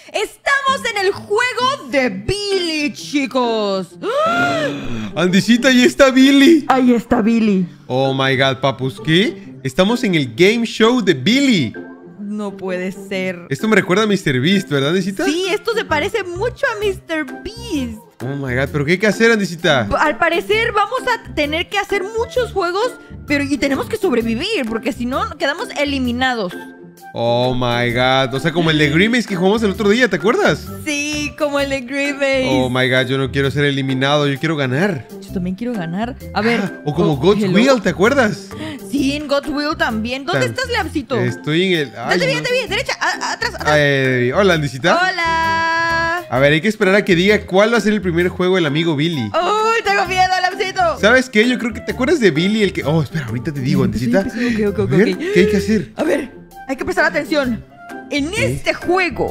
Estamos en el juego de Billy, chicos. Andisita, ahí está Billy. Ahí está Billy. Oh my god, papus, ¿qué? Estamos en el game show de Billy. No puede ser. Esto me recuerda a Mr. Beast, ¿verdad, Andisita? Sí, esto se parece mucho a Mr. Beast. Oh my god, ¿pero qué hay que hacer, Andisita? Al parecer vamos a tener que hacer muchos juegos, y tenemos que sobrevivir, porque si no quedamos eliminados. Oh my god, o sea, como el de Grimace que jugamos el otro día, ¿te acuerdas? Sí, como el de Grimace. Oh my god, yo no quiero ser eliminado, yo quiero ganar. Yo también quiero ganar. A ver. O como God's hello. Will, ¿te acuerdas? Sí, en God's Will también. ¿Dónde estás, Leamcito? Estoy en el... Te vi, derecha, atrás. Hola, Andisita. Hola. A ver, hay que esperar a que diga cuál va a ser el primer juego del amigo Billy. Uy, tengo miedo, Leamcito. ¿Sabes qué? Yo creo que... ¿Te acuerdas de Billy el que... Oh, espera, ahorita te digo, Andisita. Ok. A ver, ¿qué hay que hacer? A ver, hay que prestar atención. En este juego.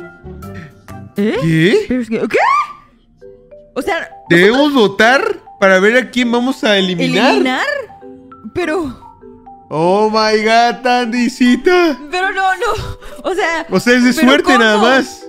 ¿Qué? ¿Qué? O sea... ¿Debemos votar para ver a quién vamos a eliminar? ¿Eliminar? Pero... Oh my god, Andisita. Pero no. O sea es de suerte ¿cómo? nada más.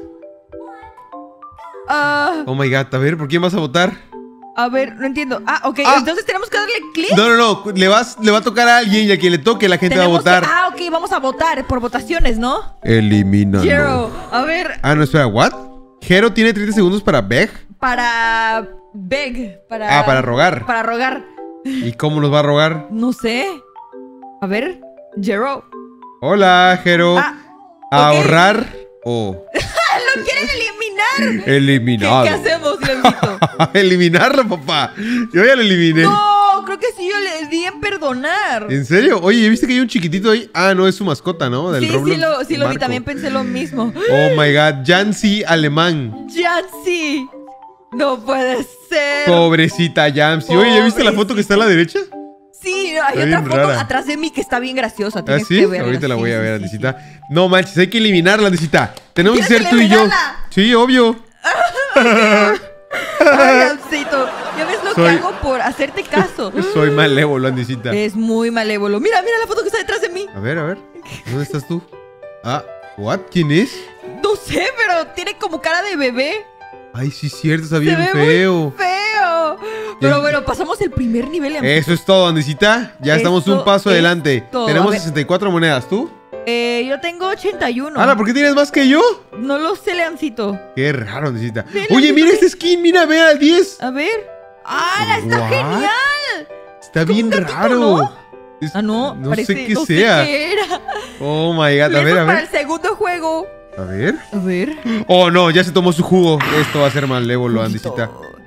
Ah, Oh my god, a ver, ¿por quién vas a votar? a ver, no entiendo. Ok, entonces tenemos que darle clic. No, le va a tocar a alguien y a quien le toque la gente va a votar. Ok, vamos a votar por votaciones, ¿no? Elimínalo. Jero, a ver, No, espera, ¿what? Jero tiene 30 segundos para beg. para beg, para... Para rogar. Para rogar. ¿Y cómo nos va a rogar? No sé. A ver, Jero. Hola, Jero. Ok. Ahorrar o... ¡Lo quieren eliminar! Eliminado. ¿Qué hacemos, Leamcito? Eliminarlo, papá. Yo ya lo eliminé. No, creo que sí, yo le di en perdonar. ¿En serio? Oye, ¿viste que hay un chiquitito ahí? No, es su mascota, ¿no? Del Roblox. Sí lo vi, Marco. también pensé lo mismo. Oh my god, Jancy alemán. Yancy. No puede ser. Pobrecita Jancy. Oye, ¿ya viste la foto que está a la derecha? Sí, hay Está otra bien foto rara. atrás de mí que está bien graciosa. ¿Ah, Tienes sí? que verla. Ahorita la voy a Sí, ver, sí, Andisita. No manches, hay que eliminarla, Andisita. Tenemos que ser ¿Quieres tú y yo. eliminarla? Sí, obvio. Ay, Leamcito, ya ves lo que Soy- hago por hacerte caso. Soy malévolo, Andisita. Es muy malévolo. Mira la foto que está detrás de mí. A ver. ¿Dónde estás tú? ¿What? ¿Quién es? No sé, pero tiene como cara de bebé. Ay, sí es cierto, está Se bien ve feo. muy feo. Pero bueno, pasamos el primer nivel. Eso es todo, Andisita. Ya estamos un Esto paso es adelante. todo. Tenemos A ver. 64 monedas, ¿tú? Yo tengo 81. ¿Por qué tienes más que yo? No lo sé, Leamcito. Qué raro, Andisita. Ve, Oye, Leamcito, mira ve. este skin, mira, ve al 10. A ver. ¡Ah, está What? genial! Está bien un gatito, raro. ¿no? Es- No No parece, sé qué no sea. sé qué era. Oh my god, a Eso ver, a para ver. el segundo juego. A ver. A ver. Oh no, ya se tomó su jugo. Esto va a ser malévolo, Andisita.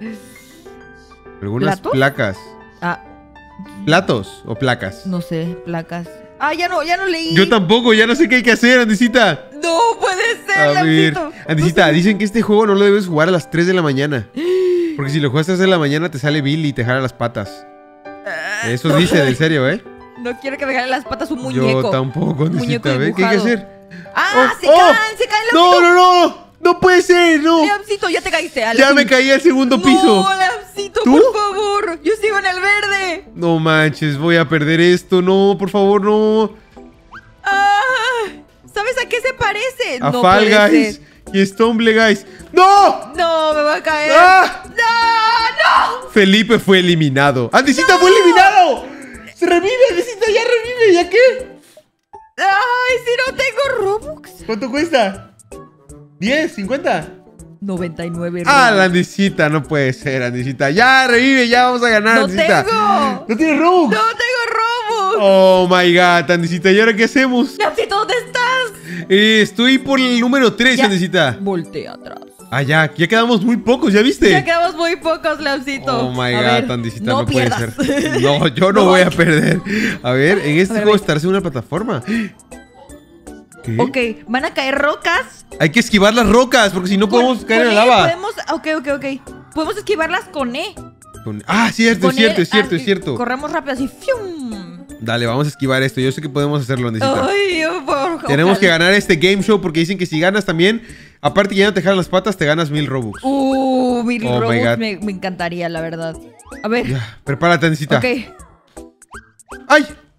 Algunas ¿Platos? placas. Ah, ¿Platos o placas? no sé, placas. Ya no leí. Yo tampoco, ya no sé qué hay que hacer, Andisita. No puede ser, A ver. Leamcito. Andisita, dicen que este juego no lo debes jugar a las 3 de la mañana. Porque si lo juegas a las 3 de la mañana te sale Billy y te jala las patas. Eso dicen, en serio, ¿eh? No quiero que me jale las patas un muñeco. Yo tampoco, Muñeco Andisita. A ver, ¿qué hay que dibujado. hacer? Se Oh, caen, No, no, no. No puede ser, no. Leamcito, ya te caíste. Ya me caí al segundo piso. No, Leamcito, ¿Tú? por favor. Yo sigo en el verde. No manches, voy a perder esto. No, por favor, no. ¿Sabes a qué se parece? A No Fall puede Guys ser. y Stumble Guys. ¡No! No, me va a caer. ¡Ah! No. Felipe fue eliminado. ¡Andisita fue eliminado! ¡Se revive, Andisita! ¡Ya revive! ¿Ya qué? Ay, si no tengo Robux. ¿Cuánto cuesta? ¿10? ¿50? 99 Ah, Robux. la Andisita, no puede ser, Andisita. Ya revive, ya vamos a ganar, No Andisita. tengo. ¿No tienes Robux? No tengo Robux. Oh my god, Andisita, ¿y ahora qué hacemos? Leamcito, ¿dónde estás? Estoy por el número 3, Ya. Andisita. Voltea atrás. Ya quedamos muy pocos, ¿ya viste? Ya quedamos muy pocos, Leamcito. Oh my A god, ver, Andisita, no no puede pierdas. ser. No, yo no No, voy a perder. A ver, en este A ver, juego a ver. estarse en una plataforma. ¿Qué? Ok, van a caer rocas. Hay que esquivar las rocas, porque si no podemos caer en la con E lava. Podemos, ok. Podemos esquivarlas con E. Cierto, Con es E, cierto, es cierto. Corremos rápido así. ¡Fium! Dale, vamos a esquivar esto. Yo sé que podemos hacerlo, Andisita. Ay, Tenemos que ganar este game show porque dicen que si ganas también, aparte que ya no te jalan las patas, te ganas 1000 Robux. 1000 Oh my Robux God. me encantaría, la verdad. A ver. Ya, prepárate, Andisita. Ok. ¡Ay!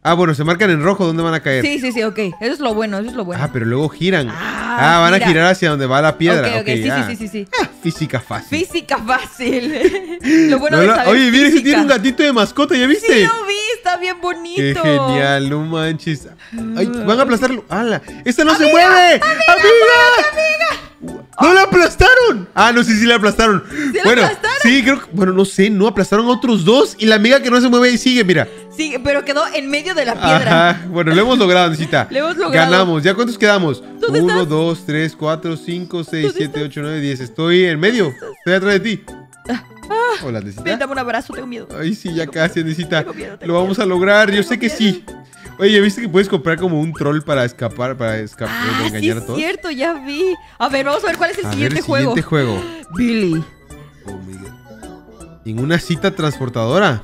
Ah, bueno, se marcan en rojo dónde van a caer. Sí, ok. Eso es lo bueno, eso es lo bueno. Ah, pero luego giran. Van mira. a girar hacia donde va la piedra. Ok, sí. Física fácil. Física fácil. Lo bueno No, de saber oye, mira, ese física. tiene un gatito de mascota, ¿ya viste? Sí, lo vi, está bien bonito. Qué genial, no manches. Ay, van a aplastarlo. ¡Hala! ¡Esta no se mueve! ¡Amiga! ¡No la aplastaron! Ah, no, sí la aplastaron. ¿Sí la Bueno, aplastaron? sí, creo que... Bueno, no sé, no, aplastaron a otros dos. Y la amiga que no se mueve ahí sigue, mira. Sí, pero quedó en medio de la piedra. Ajá, bueno, lo hemos logrado, Necesita. Lo hemos logrado. Ganamos. ¿Ya cuántos quedamos? ¿Dónde 1, estás? 2, 3, 4, 5, 6, ¿Dónde 7, 8, 9, 10. Estoy en medio. Estoy atrás de ti. Hola, Ven, Necesita. dame un abrazo, tengo miedo. Ay, sí, ya casi, Necesita. Tengo miedo, Lo vamos a lograr. Yo sé que sí. Oye, ¿viste que puedes comprar como un troll para escapar, de Sí, engañar a es todos? cierto, ya vi. A ver, vamos a ver cuál es el A ver, siguiente el juego. siguiente juego. Billy. Oh, my God. En una cita transportadora.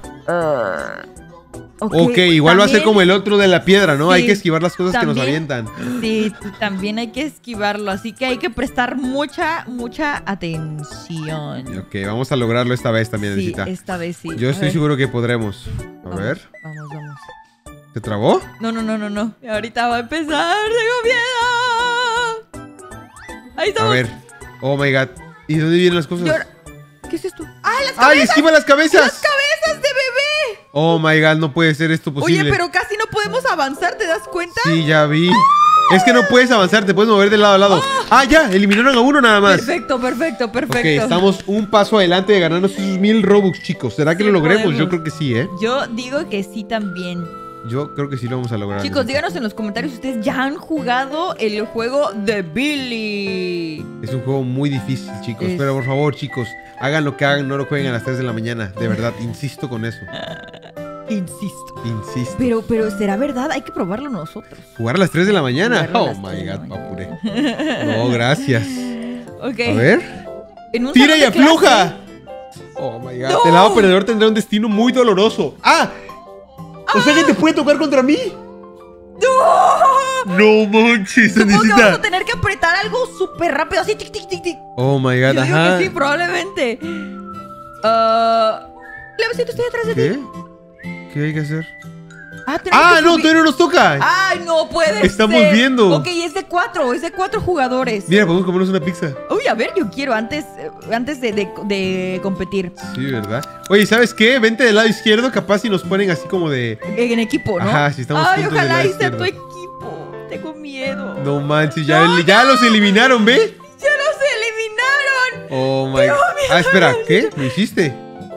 Ok, igual va a ser también- como el otro de la piedra, ¿no? Sí, Hay que esquivar las cosas que nos también- avientan. Sí, también hay que esquivarlo, así que hay que prestar mucha atención. Ok, vamos a lograrlo esta vez también, Sí, Necesita. esta vez sí. Yo A estoy ver, seguro que podremos. A vamos, ver. Vamos. ¿Se trabó? No. Ahorita va a empezar, tengo miedo. Ahí A estamos. ver. Oh my God. ¿Y dónde vienen las cosas? ¿Qué es esto? ¡Ah, las ¡Ay, cabezas! esquiva las cabezas! ¡Las cabezas de bebé! Oh my God, no puede ser esto posible. Oye, pero casi no podemos avanzar, ¿te das cuenta? Sí, ya vi. Es que no puedes avanzar, te puedes mover de lado a lado. Ah, ya, eliminaron a uno nada más. Perfecto. Ok, estamos un paso adelante de ganarnos esos 1000 Robux, chicos. ¿Será que Sí lo logremos? podemos. Yo creo que sí, ¿eh? Yo digo que sí también. Yo creo que sí lo vamos a lograr. Chicos, díganos en los comentarios si ustedes ya han jugado el juego de Billy. Es un juego muy difícil, chicos. Es- Pero por favor, chicos, hagan lo que hagan, no lo jueguen a las 3 de la mañana. De verdad, insisto con eso. Insisto. Insisto. Pero ¿será verdad? Hay que probarlo nosotros. ¿Jugar a las 3 de la mañana? Jugarlo a Oh las my 3 de la God, mañana. papure. No, gracias. Ok. A ver. En un ¡Tira salón y de clase- afloja! Oh my God. ¡No! El lado perdedor tendrá un destino muy doloroso. ¡Ah! ¿O sea que te puede tocar contra mí? ¡No! No manches, Supongo que vamos a Necesita. tener que apretar algo súper rápido, así, tic, tic, tic, tic. Oh my God, Yo digo ajá. que sí, probablemente. Levecito, estoy atrás de ti. ¿Qué? ¿Qué hay que hacer? Tenemos ¡Ah, que no! subir. ¡Todavía no nos toca! ¡Ay, no puede Estamos ser! viendo. Ok, es de 4 jugadores. Mira, podemos comernos una pizza. Uy, a ver, yo quiero antes de competir. Sí, ¿verdad? Oye, ¿sabes qué? Vente del lado izquierdo, capaz si nos ponen así como de... En equipo, ¿no? Ajá, si estamos Ay, juntos del ojalá lado y sea tu izquierdo. equipo. Tengo miedo. No manches, ya los eliminaron, ¿ve? ¡Ya los eliminaron! Oh my Tengo God. miedo. Ah, espera, ¿qué? ¿Lo hiciste?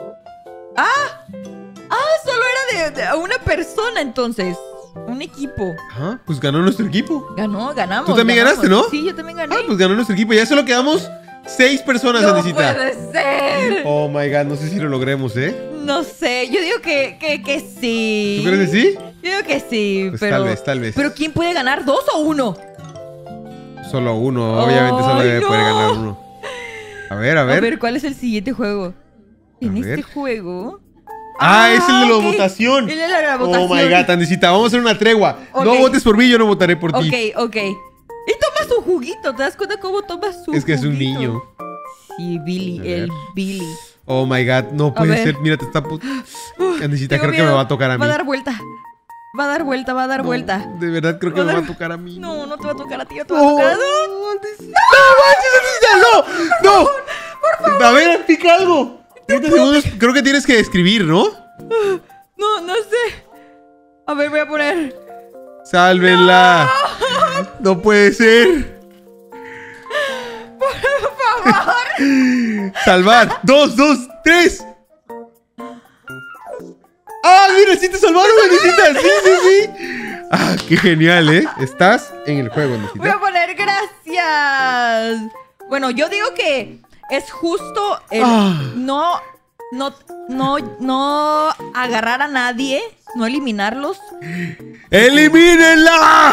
Solo era de una persona entonces. Un equipo. Ajá, pues ganó nuestro equipo. Ganamos. Tú también ganamos. ganaste, ¿no? Sí, yo también gané. Ah, pues ganó nuestro equipo. Ya solo quedamos 6 personas, no Andesita. puede ser. Oh my God, no sé si lo logremos, ¿eh? No sé, yo digo que sí. ¿Tú crees que sí? Yo digo que sí, Pues pero... tal vez. Pero ¿quién puede ganar? ¿2 o 1? Solo uno, obviamente solo Ay, debe no. poder ganar uno. A ver. A ver, ¿cuál es el siguiente juego? En ver. este juego... Ah, es el de la ok. votación. El de la votación. Oh my God, Andesita, vamos a hacer una tregua. No Ok. votes por mí, yo no votaré por ti. Ok. Y toma su juguito, ¿te das cuenta cómo toma su Es que es un juguito? niño. Sí, Billy, A ver. el Billy. Oh my God, no puede ver. ser. Mira, te está... Andesita, Tengo creo que miedo. me va a tocar a mí. Va a dar vuelta. Va a dar No, vuelta. De verdad creo que Va a me va a dar- tocar a mí. No, no te va a tocar a ti, no te va a No, tocar a no, por favor. A ver, pica algo. 30 segundos, creo que tienes que escribir, ¿no? No sé. A ver, voy a poner. Sálvenla. No puede ser. Por favor. Salvar. 2, 3. ¡Ah, mira! ¡Sí te salvaron, Andesita! Sí. ¡Ah, qué genial, eh! Estás en el juego, Voy Andesita. a poner gracias. Bueno, yo digo que es justo el no agarrar a nadie, no eliminarlos. ¡Elimínenla!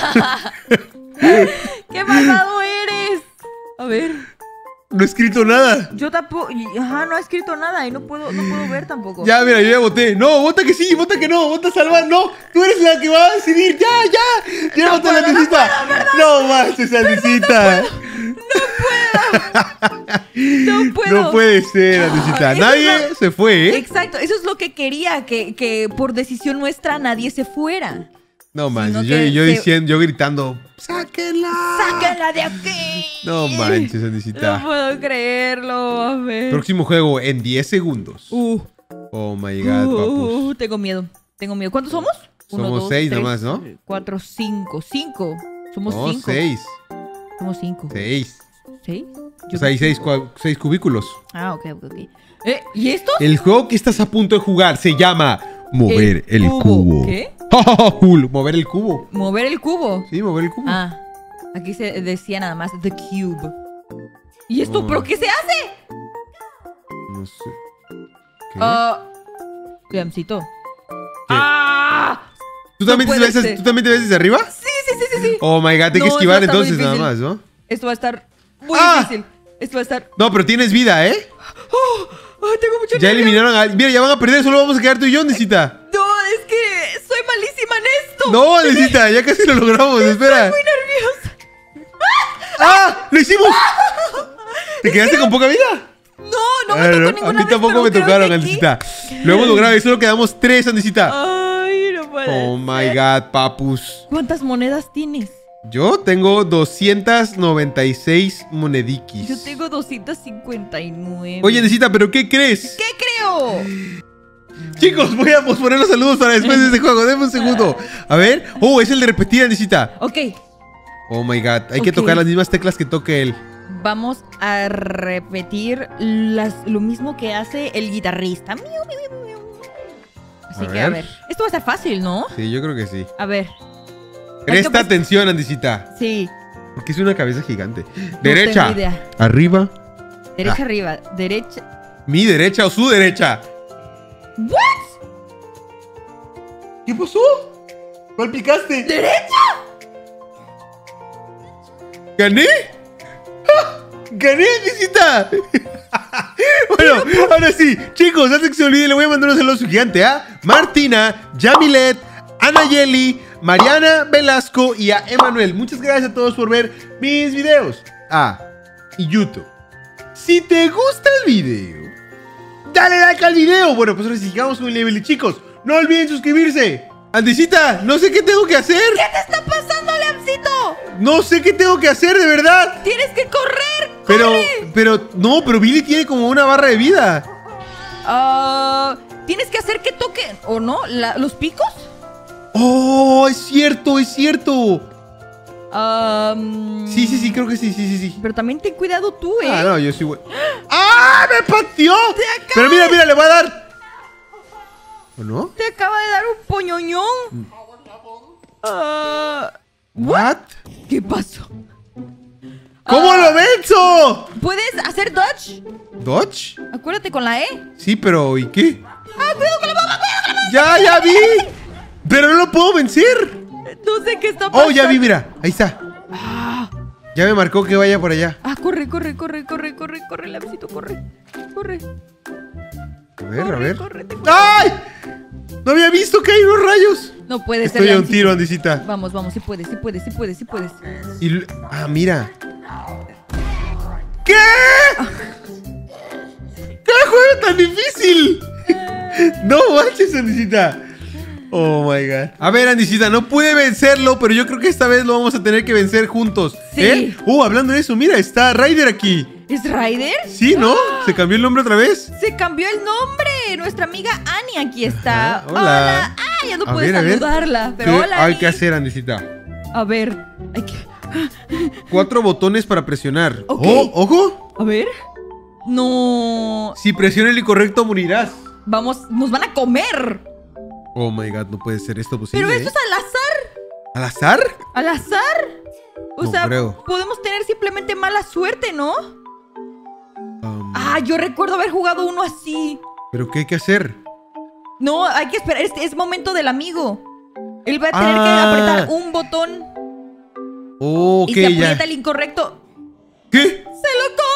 ¡Qué malvado eres! A ver, No he escrito nada. yo tampoco. Ajá, no ha escrito nada y no puedo ver tampoco. Ya, mira, yo ya voté. No, vota que sí, vota que no, vota salvar. No, tú eres la que va a decidir. Ya. Ya No votó la puedo, no Andesita. No manches, Andesita. No puedo. No puedo. No puede ser, Andresita. Eso Nadie es lo- se fue, ¿eh? Exacto, eso es lo que quería, que por decisión nuestra nadie se fuera. No manches, Sino que yo se- diciendo, yo gritando, ¡sáquenla! ¡Sácala de aquí! No manches, No Andresita. puedo creerlo, a ver. Próximo juego en 10 segundos. Oh my god, papus. Tengo miedo. ¿Cuántos somos? Somos 6 nomás, ¿no? 4, 5. 5. Somos No, 5. 6. Somos 5. 6. ¿6? O sea, hay 6 cubículos. Ah, ok. ¿Y esto? El juego que estás a punto de jugar se llama Mover el cubo. cubo. ¿Qué? Cool. Mover el cubo. Mover el cubo. Sí, mover el cubo. Ah, aquí se decía nada más The Cube. ¿Y esto? Oh. ¿Pero qué se hace? No sé. ¿Qué? Liamcito. ¿Qué? ¡Ah! ¿Tú también, puede ser. ¿Tú también te ves desde arriba? Sí. Oh my god, hay que No, esquivar esto está muy entonces nada difícil. más, ¿no? Esto va a estar muy ¡Ah! difícil. Esto va a estar... No, pero tienes vida, ¿eh? ¡Ay, tengo mucho Ya nervio! eliminaron a... Mira, ya van a perder, solo vamos a quedar tú y yo, Necesita. No, es que soy malísima en esto. No, Necesita, ya casi lo logramos, espera. Estoy muy nerviosa. ¡Ah! ¡Lo hicimos! ¿Te quedaste con poca vida? No me tocó ninguna a mí vez, tampoco pero me creo tocaron, que aquí- Andresita. Lo hemos logrado y solo quedamos 3, Andresita. Ay, no puede Oh my ser. god, papus. ¿Cuántas monedas tienes? Yo tengo 296 monediquis. Yo tengo 259. Oye, Necesita, ¿pero qué crees? ¿Qué creo? Chicos, voy a posponer los saludos para después de este juego. Denme un segundo. A ver. Oh, es el de repetir, Necesita. Ok, Oh my god. Hay que Ok. tocar las mismas teclas que toque él. vamos a repetir lo mismo que hace el guitarrista. Miu, miu, miu, miu. Así A que, a ver. ver. Esto va a estar fácil, ¿no? Sí, yo creo que sí. A ver. Presta Hay que- atención, Andresita. Sí. Porque es una cabeza gigante. tengo Derecha. idea. Arriba. Derecha Ah. arriba. Derecha. Mi derecha o su derecha. ¿What? ¿Qué pasó? ¿Cuál picaste? ¿Derecha? ¿Gané? ¡Ah! ¡Gané, Andresita! Bueno, ahora sí, chicos, antes que se olvide, le voy a mandar un saludo gigante a Martina, Yamilet, Anayeli, Mariana Velasco y a Emanuel. Muchas gracias a todos por ver mis videos. Y YouTube. Si te gusta el video, dale like al video. Bueno, pues ahora sí, sigamos con el nivel. Y chicos, no olviden suscribirse. Andresita, no sé qué tengo que hacer. ¿Qué te está pasando, Leamcito? No sé qué tengo que hacer, de verdad. Tienes que correr. Pero Billy tiene como una barra de vida. Tienes que hacer que toquen, ¿o no? ¿Los picos? Oh, es cierto, es cierto. Sí, creo que sí. Pero también ten cuidado tú, ¿eh? Ah, no, yo sí voy. ¡Ah! ¡Me pateó! acaba Pero mira, le voy a dar. ¿O no? Te acaba de dar un poñoñón. ¿What? ¿Qué pasó? ¿Cómo lo venzo? ¿Puedes hacer dodge? ¿Dodge? Acuérdate con la E. Sí, pero ¿y qué? Cuidado con la bomba, Ya vi. Pero no lo puedo vencer. No sé qué está pasando. Oh, ya vi, mira. Ahí está. Ya me marcó que vaya por allá. Corre, Leamcito, corre. A ver. Corre, ¡Ay! No había visto que hay unos rayos. No puede ser. Estoy a un Leamcito. tiro, Andresita. Vamos, sí puedes. Mira. ¿Qué? ¿Qué juego tan difícil? No manches, Andresita. Oh my god. A ver, Andresita, no pude vencerlo, pero yo creo que esta vez lo vamos a tener que vencer juntos. Sí. Hablando de eso, mira, está Ryder aquí. ¿Es Ryder? Sí, ¿no? ¿Se cambió el nombre otra vez? Se cambió el nombre. Nuestra amiga Annie aquí está. Ajá, hola. Ya no A puedes ver, a ver. saludarla. Pero ¿Qué hola. hay Annie. que hacer, Andresita? A ver, hay que. 4 botones para presionar. Ok. ¡Oh, ojo! A ver. No. Si presiona el incorrecto, morirás. Vamos, nos van a comer. Oh my god, no puede ser esto posible. Pero esto es al azar. ¿Al azar? ¿Al azar? O No sea, creo. podemos tener simplemente mala suerte, ¿no? Yo recuerdo haber jugado uno así. ¿Pero qué hay que hacer? No, hay que esperar. Es momento del amigo. Él va a tener que apretar un botón. Oh, Y ok, si ya. aprieta el incorrecto, ¿Qué? ¡se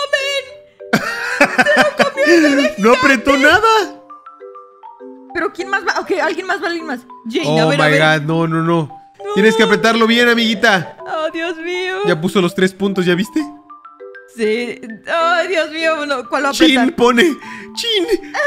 lo comen! No apretó nada. Pero ¿quién más va? Ok, alguien más. Jane, Oh a ver, my god, no. Tienes que apretarlo bien, amiguita. Oh, Dios mío. Ya puso los 3 puntos, ¿ya viste? Sí. Ay, Dios mío, no, ¿cuál va a apretar? Chin pone. Chin.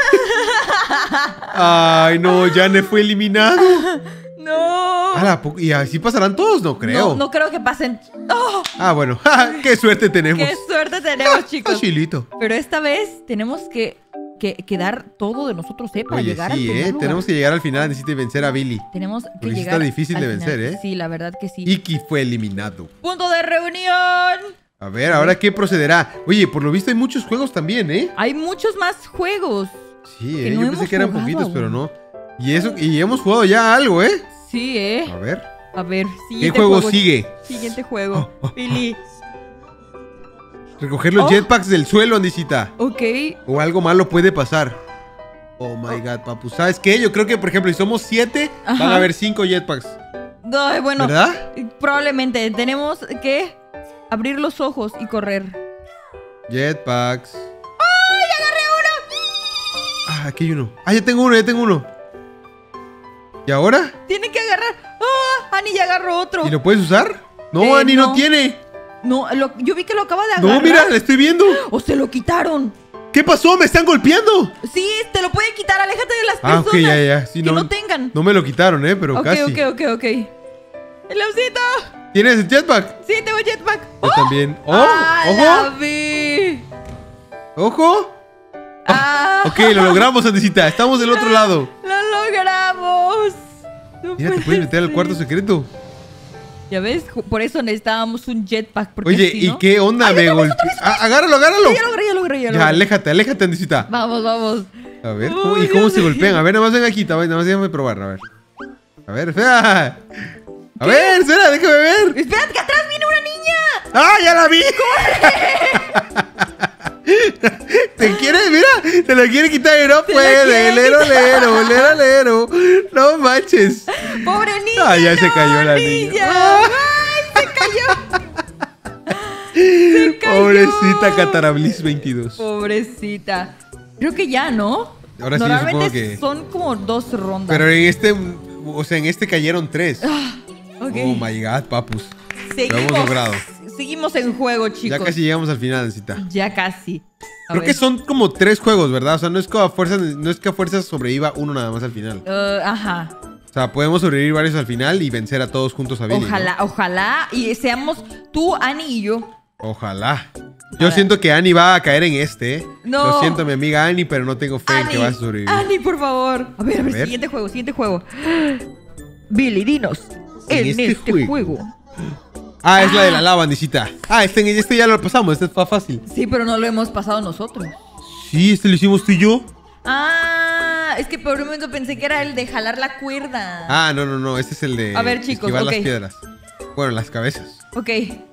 Ay, no, Jane fue eliminado. No. ¿Y así pasarán todos? No creo. No, no creo que pasen. ¡Oh! Ah, bueno. ¡Qué suerte tenemos! ¡Qué suerte tenemos, chicos! Facilito. Pero esta vez tenemos que dar todo de nosotros, para Oye, llegar al sí, primer lugar. Tenemos que llegar al final. Necesita vencer a Billy. Tenemos que Porque sí llegar está difícil al de vencer, final. ¿eh? Sí, la verdad que sí. Iki fue eliminado. ¡Punto de reunión! A ver, ¿ahora qué procederá? Oye, por lo visto hay muchos juegos también, ¿eh? Hay muchos más juegos. Sí, que no yo pensé hemos que eran jugado poquitos, aún. pero no. Y hemos jugado ya algo, ¿eh? Sí, A ver. A ver, ¿Qué siguiente juego sigue? Siguiente juego. Billy. Recoger los jetpacks del suelo, Andisita. Ok. O algo malo puede pasar. Oh my god, papu. ¿Sabes qué? Yo creo que, por ejemplo, si somos 7, van Ajá. a haber 5 jetpacks. No, bueno, ¿Verdad? probablemente tenemos que abrir los ojos y correr. Jetpacks. ¡Ay, agarré uno! Ah, aquí hay uno. Ah, ya tengo uno. ¿Y ahora? Tienen que agarrar. ¡Ah! Annie ya agarró otro. ¿Y lo puedes usar? No, Annie no no. tiene. No, yo vi que lo acaba de agarrar. No, mira, le estoy viendo. O se lo quitaron. ¿Qué pasó? ¡Me están golpeando! Sí, te lo pueden quitar. Aléjate de las Ah, personas. ok, ya. Sí, que no tengan. No me lo quitaron, pero Ok, casi. ok. ¡El osito! ¿Tienes el jetpack? Sí, tengo jetpack. Yo también. ¡Oh! ¡Ah, la ¡Ojo! vi! ¡Ojo! ¡Ah! Ok, lo logramos, Andisita. Estamos del otro lado. ¡Lo logramos! No Mira, te puede puedes meter al ser. cuarto secreto. Ya ves, por eso necesitábamos un jetpack. Porque Oye, si ¿y no... qué onda? Me golpeó. Agárralo. Ya lo logré. Ya, aléjate, Andisita. Vamos. A ver, Uy, ¿y cómo Dios se mío. golpean? A ver, nada más ven aquí, nada más déjame probar, a ver. A ver, espera. A ver, espera, déjame ver. ¡Espérate, que atrás viene una niña! ¡Ah, ya la vi! ¿Te quieres? Mira, te lo quiere quitar y no Te la puede. quiere Lero. No manches. ¡Pobre niña! Ah, ya se no, cayó la niña. ¡Ay, se cayó! Pobrecita Catarablis 22. Pobrecita. Creo que ya, ¿no? Ahora sí, yo Normalmente supongo que... son como 2 rondas. Pero en este cayeron 3. Ok. Oh my god, papus. Lo hemos logrado. Seguimos en juego, chicos. Ya casi llegamos al final, Cita. Ya casi. A Creo ver. que son como 3 juegos, ¿verdad? O sea, no es que a fuerzas sobreviva uno nada más al final. Ajá. O sea, podemos sobrevivir varios al final y vencer a todos juntos a Billy, Ojalá, ¿no? ojalá. Y seamos tú, Annie y yo. Ojalá. Yo siento que Annie va a caer en ¿eh? No. Lo siento, mi amiga Annie, pero no tengo fe en que Annie, vas a sobrevivir. Annie, por favor. A ver, ver. siguiente juego. Billy, dinos. En este juego. Ah, es la de la lava, Andisita. Ah, este ya lo pasamos, este está fácil. Sí, pero no lo hemos pasado nosotros. Sí, este lo hicimos tú y yo. Ah, es que por un momento pensé que era el de jalar la cuerda. Ah, no, este es el de A ver, chicos, esquivar ok. las piedras. Bueno, las cabezas. Ok.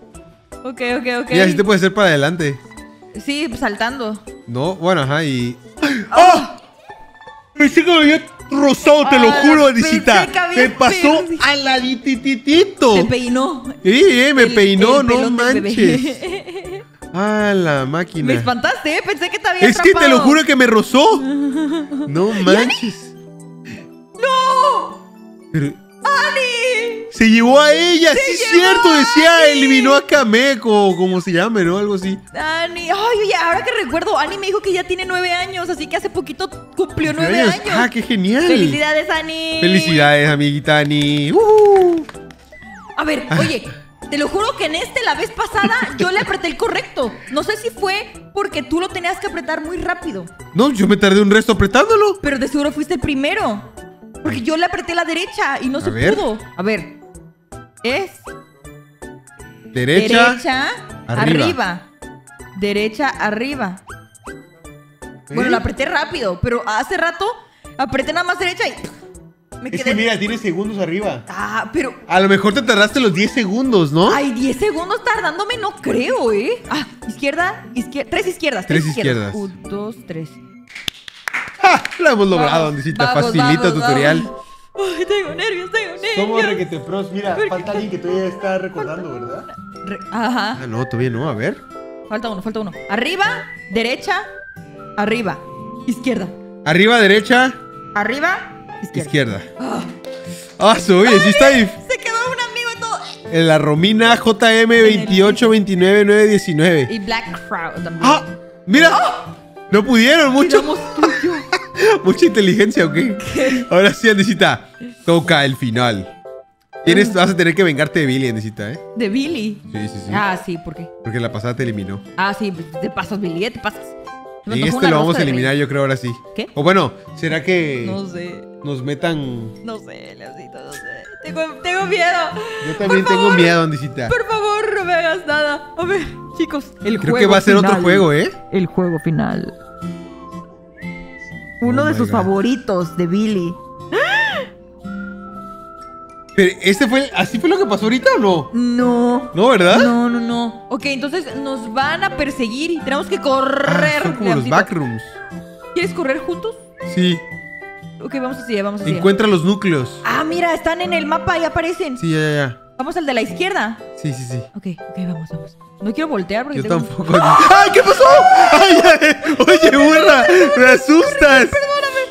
Mira, así te puedes hacer para adelante. Sí, saltando. No, bueno, ajá, y... ¡Oh! Pensé que me había rozado, te lo Ah, juro, pensé Andisita. que había Me pasó perdido. al ladititito. Te peinó. Sí, me peinó, el no pelón del manches. bebé. Ah, la máquina. Me espantaste, Pensé que te había Es que te lo atrapado. juro que me rozó. No manches. ¡No! Pero ¡Ani! se llevó a ella, sí es llevó cierto, a decía, Annie. eliminó a Kameko, como se llame, ¿no? Algo así. Ani. Ay, oye, ahora que recuerdo, Ani me dijo que ya tiene 9 años, así que hace poquito cumplió 9 años. Ah, qué genial. ¡Felicidades, Ani! Felicidades, amiguita Ani. A ver, oye, te lo juro que la vez pasada, yo le apreté el correcto. No sé si fue porque tú lo tenías que apretar muy rápido, No, yo me tardé un resto apretándolo. pero de seguro fuiste el primero. Porque yo le apreté la derecha y no se ver. pudo. A ver, es Derecha. arriba. Derecha, arriba. Bueno, lo apreté rápido, pero hace rato apreté nada más derecha y me Es quedé. que mira, tiene segundos arriba. Ah, pero. A lo mejor te tardaste los 10 segundos, ¿no? Ay, 10 segundos tardándome, no creo, ¿eh? Ah, izquierda, 3 izquierdas. 3 izquierdas. 1, 2, 3. ¡Ja! Lo hemos logrado, Andisita. Facilito tutorial. Ay, tengo nervios. Somos requete pros. Mira, falta alguien que todavía está recordando, ¿verdad? Ajá. Ah, no, todavía no. A ver. Falta uno. Arriba, derecha, arriba, izquierda. Arriba, derecha, Arriba, izquierda. izquierda. Ah, oye, sí está ahí. Se quedó un amigo todo. La Romina JM2829919. Y Black Crowd también. ¡Ah! ¡Mira! No pudieron mucho. Quedamos tú y yo. Mucha inteligencia, ¿ok? Ahora sí, Andesita. Toca el final. Vas a tener que vengarte de Billy, Andesita, ¿eh? ¿De Billy? Sí, sí, sí. Ah, sí, ¿por qué? Porque la pasada te eliminó. Ah, sí, te pasas, Billy, te pasas. Me En antojó este una lo vamos a rosca de eliminar, reyes. yo creo, ahora sí. ¿Qué? O bueno, ¿será que No sé, nos metan...? no sé, Leoncito, no sé. Tengo miedo. Yo también Por tengo favor, miedo, Andesita. Por favor, no me hagas nada. A ver, chicos, el Creo juego que va a ser final. otro juego, ¿eh? El juego final. Uno de my sus God. favoritos de Billy. Pero, ¿así fue lo que pasó ahorita o no? No. ¿No, verdad? No. Ok, entonces nos van a perseguir y tenemos que correr. Son como los Leoncito. backrooms. ¿Quieres correr juntos? Sí. Ok, vamos así, vamos así. Encuentra los núcleos. Ah, mira, están en el mapa y aparecen. Sí, ya. Vamos al de la izquierda. Sí, sí, sí. Ok, vamos. No quiero voltear porque Yo tengo... tampoco. ¡Ay, qué pasó! ¡Ay, ay! Oye, burra! ¡Me asustas! Perdóname.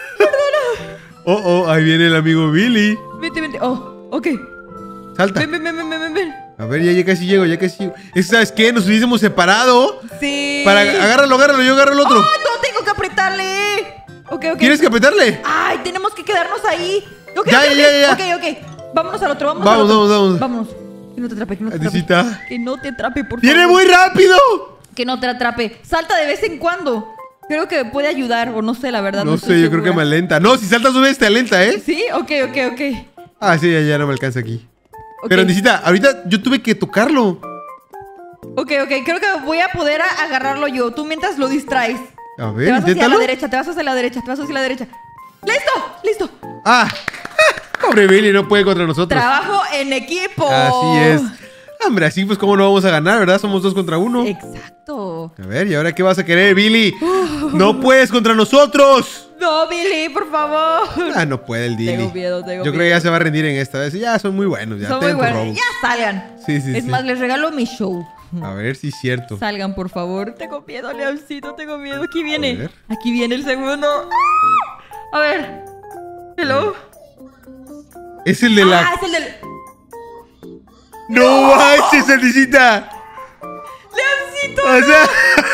Oh, ahí viene el amigo Billy. Vente. Oh, ok. Salta. Ven. A ver, ya casi llego. ¿Sabes qué? Nos hubiésemos separado. Sí. Agárralo, yo agarro el otro. ¡Ah, no tengo que apretarle! Ok. ¿Quieres que apretarle? Ay, tenemos que quedarnos ahí. Ok. Ya. Ok. Vámonos al otro, Vamos. Vámonos. Que no te atrape, Andesita. Que no te atrape, por favor. ¡Viene muy rápido! Que no te atrape. Salta de vez en cuando. Creo que puede ayudar, o no sé, la verdad. No estoy sé, yo creo segura. que me alenta. No, si saltas una vez te alenta, ¿eh? ¿Sí? Ok. Ah, sí, ya no me alcanza aquí. Ok. Pero Andesita, ahorita yo tuve que tocarlo. Ok. Creo que voy a poder agarrarlo yo. Tú mientras lo distraes. A Te ver, vas hacia inténtalo. la derecha, te vas hacia la derecha. ¡Listo! Ah, pobre Billy, no puede contra nosotros. Trabajo en equipo. Así es. Hombre, así pues cómo no vamos a ganar, ¿verdad? Somos 2 contra 1. Exacto. A ver, ¿y ahora qué vas a querer, Billy? ¡No puedes contra nosotros! No, Billy, por favor. Ah, no puede el Billy. Tengo miedo. Yo creo que ya se va a rendir en esta vez. Ya son muy buenos. Ya Son muy ten tu buenos. Robux. Ya salgan. Sí. Es más, les regalo mi show. A ver si es cierto. Salgan, por favor. Tengo miedo, Leoncito, tengo miedo. Aquí A viene. ver. Aquí viene el segundo. A ver. Hello. Es el de la... Ah, es el del... ¡No manches, Andesita! ¡Leoncito! O sea...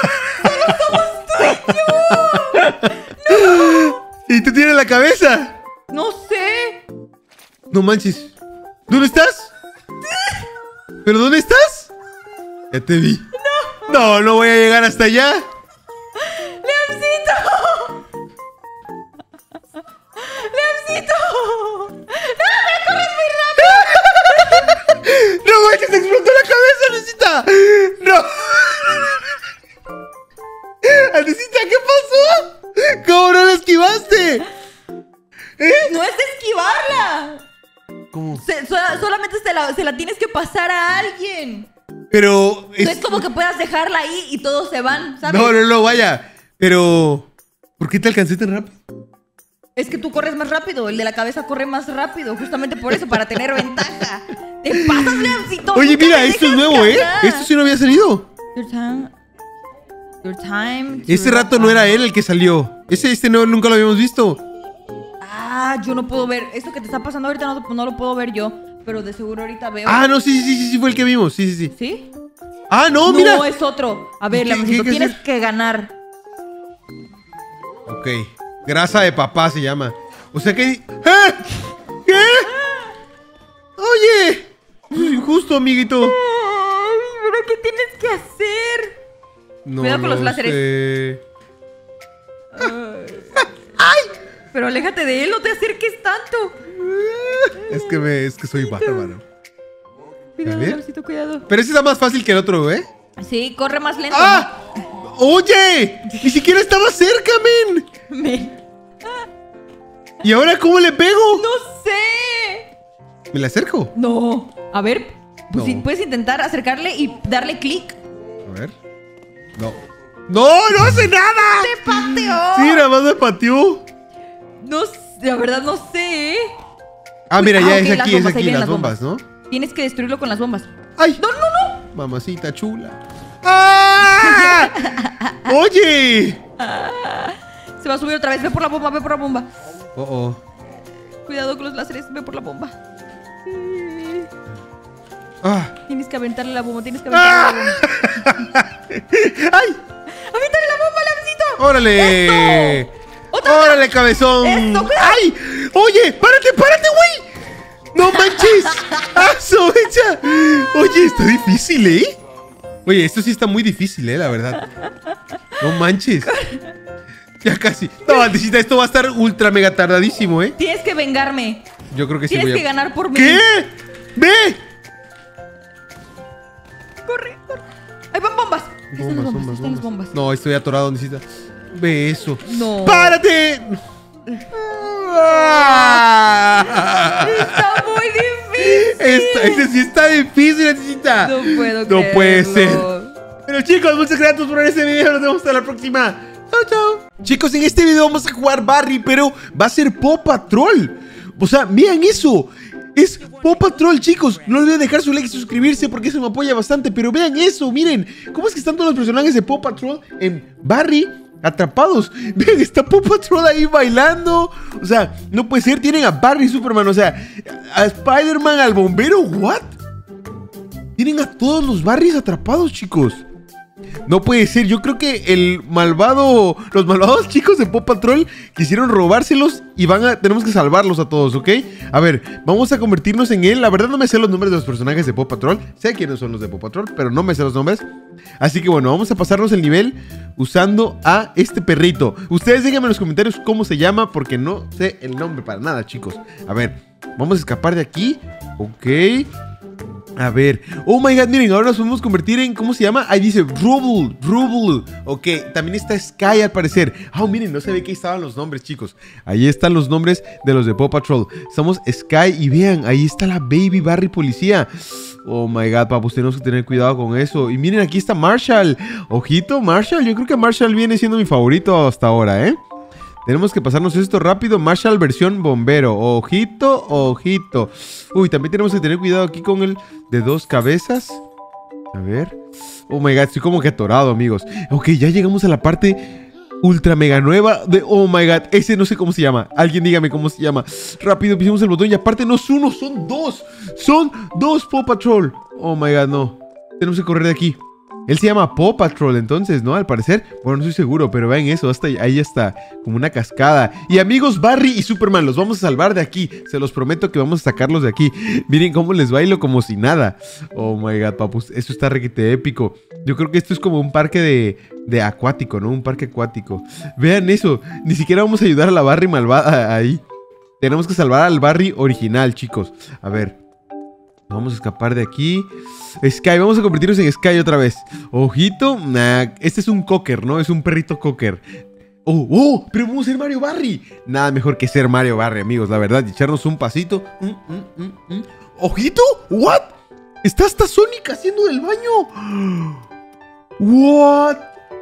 ¿Y tú tienes la cabeza? No sé. No manches. ¿Dónde estás? ¿Pero dónde estás? Ya te vi. No voy a llegar hasta allá. ¡Leoncito! ¡No manches! ¡Te explotó la cabeza, Andesita! ¡No! Andesita, ¿qué pasó? ¿Cómo no la esquivaste? No es de esquivarla. ¿Cómo? Solamente se la tienes que pasar a alguien. Pero... No es como que puedas dejarla ahí y todos se van, ¿sabes? No, vaya. Pero... ¿Por qué te alcancé tan rápido? Es que tú corres más rápido. El de la cabeza corre más rápido. Justamente por eso, para tener ventaja. Te pasas, Leoncito. Oye, Nunca mira, me esto es dejas nuevo, ¿eh? ganar. Esto sí no había salido. Your time to Ese rato no era él el que salió. Este no, nunca lo habíamos visto. Ah, yo no puedo ver. Esto que te está pasando ahorita no lo puedo ver yo. Pero de seguro ahorita veo. Ah, no, sí, fue el que vimos. Sí. ¿Sí? Ah, no, mira. No, es otro. A ver, ¿Qué- Leoncito, qué tienes hacer? que ganar. Ok. Grasa de papá se llama. O sea que... ¿Eh? ¿Qué? Oye. Eso es injusto, amiguito. Ay, pero ¿qué tienes que hacer? No Cuidado con los lo láseres. sé. Pero aléjate de él, no te acerques tanto. Es que soy bárbaro. Cuidado, A ver. Leoncito, cuidado. Pero ese está más fácil que el otro, ¿eh? Sí, corre más lento. ¡Ah! ¡Oye! Ni siquiera estaba cerca, men. Me- ¿Y ahora cómo le pego? No sé. ¿Me le acerco? No. A ver, pues No. sí, puedes intentar acercarle y darle clic. A ver. No. ¡No hace nada! ¡Te pateó! Sí, nada más me pateó. No sé, la verdad no sé. Ah, mira, ya Ah, ok, es las aquí, bombas, ahí vienen las bombas, ¿no? Tienes que destruirlo con las bombas. ¡Ay! No. Mamacita chula. ¡Ah! ¡Oye! Se va a subir otra vez. Ve por la bomba. Oh. Cuidado con los láseres. Ve por la bomba. Tienes que aventarle la bomba, tienes que aventarle la bomba. ¡Ay! ¡Avéntale la bomba, Lamcito! ¡Órale! ¡Eso! ¡Otra! ¡Órale, cabezón! ¡Eso! ¡Ay! ¡Oye! ¡Párate, güey! ¡No manches! ¡Aso, hecha! Oye, está difícil, ¿eh? Oye, esto sí está muy difícil, la verdad. No manches. Ya casi. No, Andesita, esto va a estar ultra mega tardadísimo, ¿eh? Tienes que vengarme. Yo creo que sí Tienes que ganar por mí. ¿Qué? ¡Ve! Corre. Ahí van bombas. Ahí están las bombas. No, estoy atorado, Andesita. Ve eso. No. ¡Párate! Está muy difícil. Este sí está difícil, Andesita. No puedo No creerlo. puede ser. Pero chicos, muchas gracias por ver este video. Nos vemos hasta la próxima. Chao, chao. Chicos, en este video vamos a jugar Barry, pero va a ser Paw Patrol. O sea, vean eso. Es Paw Patrol, chicos. No olviden dejar su like y suscribirse porque eso me apoya bastante. Pero vean eso, miren. ¿Cómo es que están todos los personajes de Paw Patrol en Barry atrapados? Vean, está Paw Patrol ahí bailando. O sea, no puede ser. Tienen a Barry, Superman, o sea, a Spider-Man, al bombero. ¿What? Tienen a todos los Barrys atrapados, chicos. No puede ser, yo creo que los malvados chicos de Paw Patrol quisieron robárselos y tenemos que salvarlos a todos, ¿ok? A ver, vamos a convertirnos en él. La verdad no me sé los nombres de los personajes de Paw Patrol. Sé quiénes son los de Paw Patrol, pero no me sé los nombres. Así que bueno, vamos a pasarnos el nivel usando a este perrito. Ustedes déjenme en los comentarios cómo se llama, porque no sé el nombre para nada, chicos. A ver, vamos a escapar de aquí. Ok. A ver, oh my god, miren, ahora nos podemos convertir en, ¿cómo se llama? Ahí dice Rubble. Ok, también está Sky al parecer. Miren, no se ve que ahí estaban los nombres, chicos. Ahí están los nombres de los de Paw Patrol. Somos Sky y vean, ahí está la Baby Barry policía. Oh my god, papus, tenemos que tener cuidado con eso. Y miren, aquí está Marshall. Ojito, Marshall, yo creo que Marshall viene siendo mi favorito hasta ahora, ¿eh? Tenemos que pasarnos esto rápido. Marshall versión bombero. Ojito, ojito. Uy, también tenemos que tener cuidado aquí con el de 2 cabezas. A ver. Oh my god, estoy como que atorado, amigos. Ok, ya llegamos a la parte ultra mega nueva de... Oh my god, ese no sé cómo se llama. Alguien dígame cómo se llama. Rápido, pisamos el botón y aparte no es uno, son 2. Son 2 Paw Patrol. Oh my god, no. Tenemos que correr de aquí. Él se llama Paw Patrol entonces, ¿no? Al parecer. Bueno, no estoy seguro, pero vean eso. Hasta ahí está, como una cascada. Y amigos, Barry y Superman, los vamos a salvar de aquí. Se los prometo que vamos a sacarlos de aquí. Miren cómo les bailo como si nada. Oh my god, papus. Esto está requete épico. Yo creo que esto es como un parque de acuático, ¿no? Un parque acuático. Vean eso. Ni siquiera vamos a ayudar a la Barry malvada ahí. Tenemos que salvar al Barry original, chicos. A ver. Vamos a escapar de aquí. Sky, vamos a convertirnos en Sky otra vez. Ojito. Este es un cocker, ¿no? Es un perrito cocker. Pero vamos a ser Mario Barry. Nada mejor que ser Mario Barry, amigos, la verdad. Y echarnos un pasito. Ojito. ¿What? Está hasta Sonic haciendo del baño. What?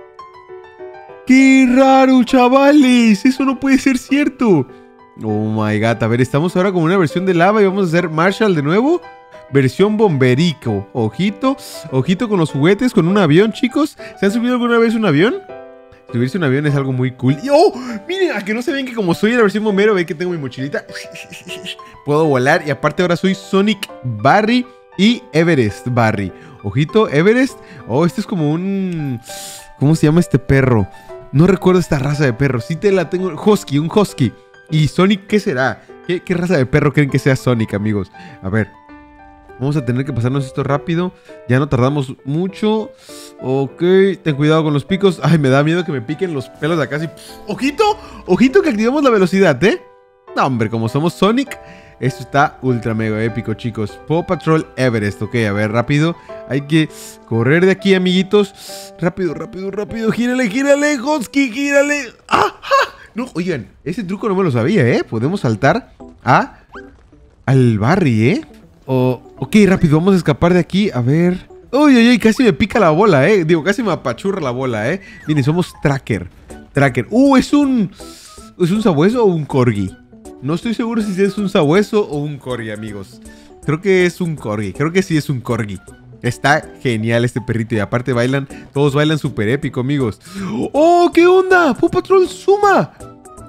Qué raro, chavales. Eso no puede ser cierto. Oh my god. A ver, estamos ahora con una versión de lava y vamos a hacer Marshall de nuevo. Versión bomberico. Ojito. Ojito con los juguetes, con un avión, chicos. ¿Se han subido alguna vez un avión? Subirse un avión es algo muy cool. Y, miren, a que no se ven que como soy la versión bombero, ven que tengo mi mochilita. Puedo volar y aparte ahora soy Sonic Barry y Everest Barry. Ojito, Everest. Este es como un... ¿Cómo se llama este perro? No recuerdo esta raza de perro. Sí te la tengo. Husky, un Husky. ¿Y Sonic qué será? ¿Qué raza de perro creen que sea Sonic, amigos? A ver. Vamos a tener que pasarnos esto rápido. Ya no tardamos mucho. Ok, ten cuidado con los picos. Ay, me da miedo que me piquen los pelos de acá así. ¡Ojito! ¡Ojito que activamos la velocidad, eh! No, hombre, como somos Sonic, esto está ultra mega épico, chicos. Paw Patrol Everest. Ok, a ver, rápido. Hay que correr de aquí, amiguitos. Rápido, rápido, rápido. Gírale, gírale, Husky, gírale. ¡Ah! No, oigan, ese truco no me lo sabía, ¿eh? Podemos saltar al Barry, ¿eh? Ok, rápido, vamos a escapar de aquí. A ver. Uy, uy, uy, casi me pica la bola, ¿eh? Digo, casi me apachurra la bola, ¿eh? Miren, somos Tracker. ¿Es un sabueso o un corgi? No estoy seguro si es un sabueso o un corgi, amigos. Creo que es un corgi. Creo que sí es un corgi. Está genial este perrito. Y aparte bailan, todos bailan súper épico, amigos. ¡Oh, qué onda! ¡Paw Patrol suma!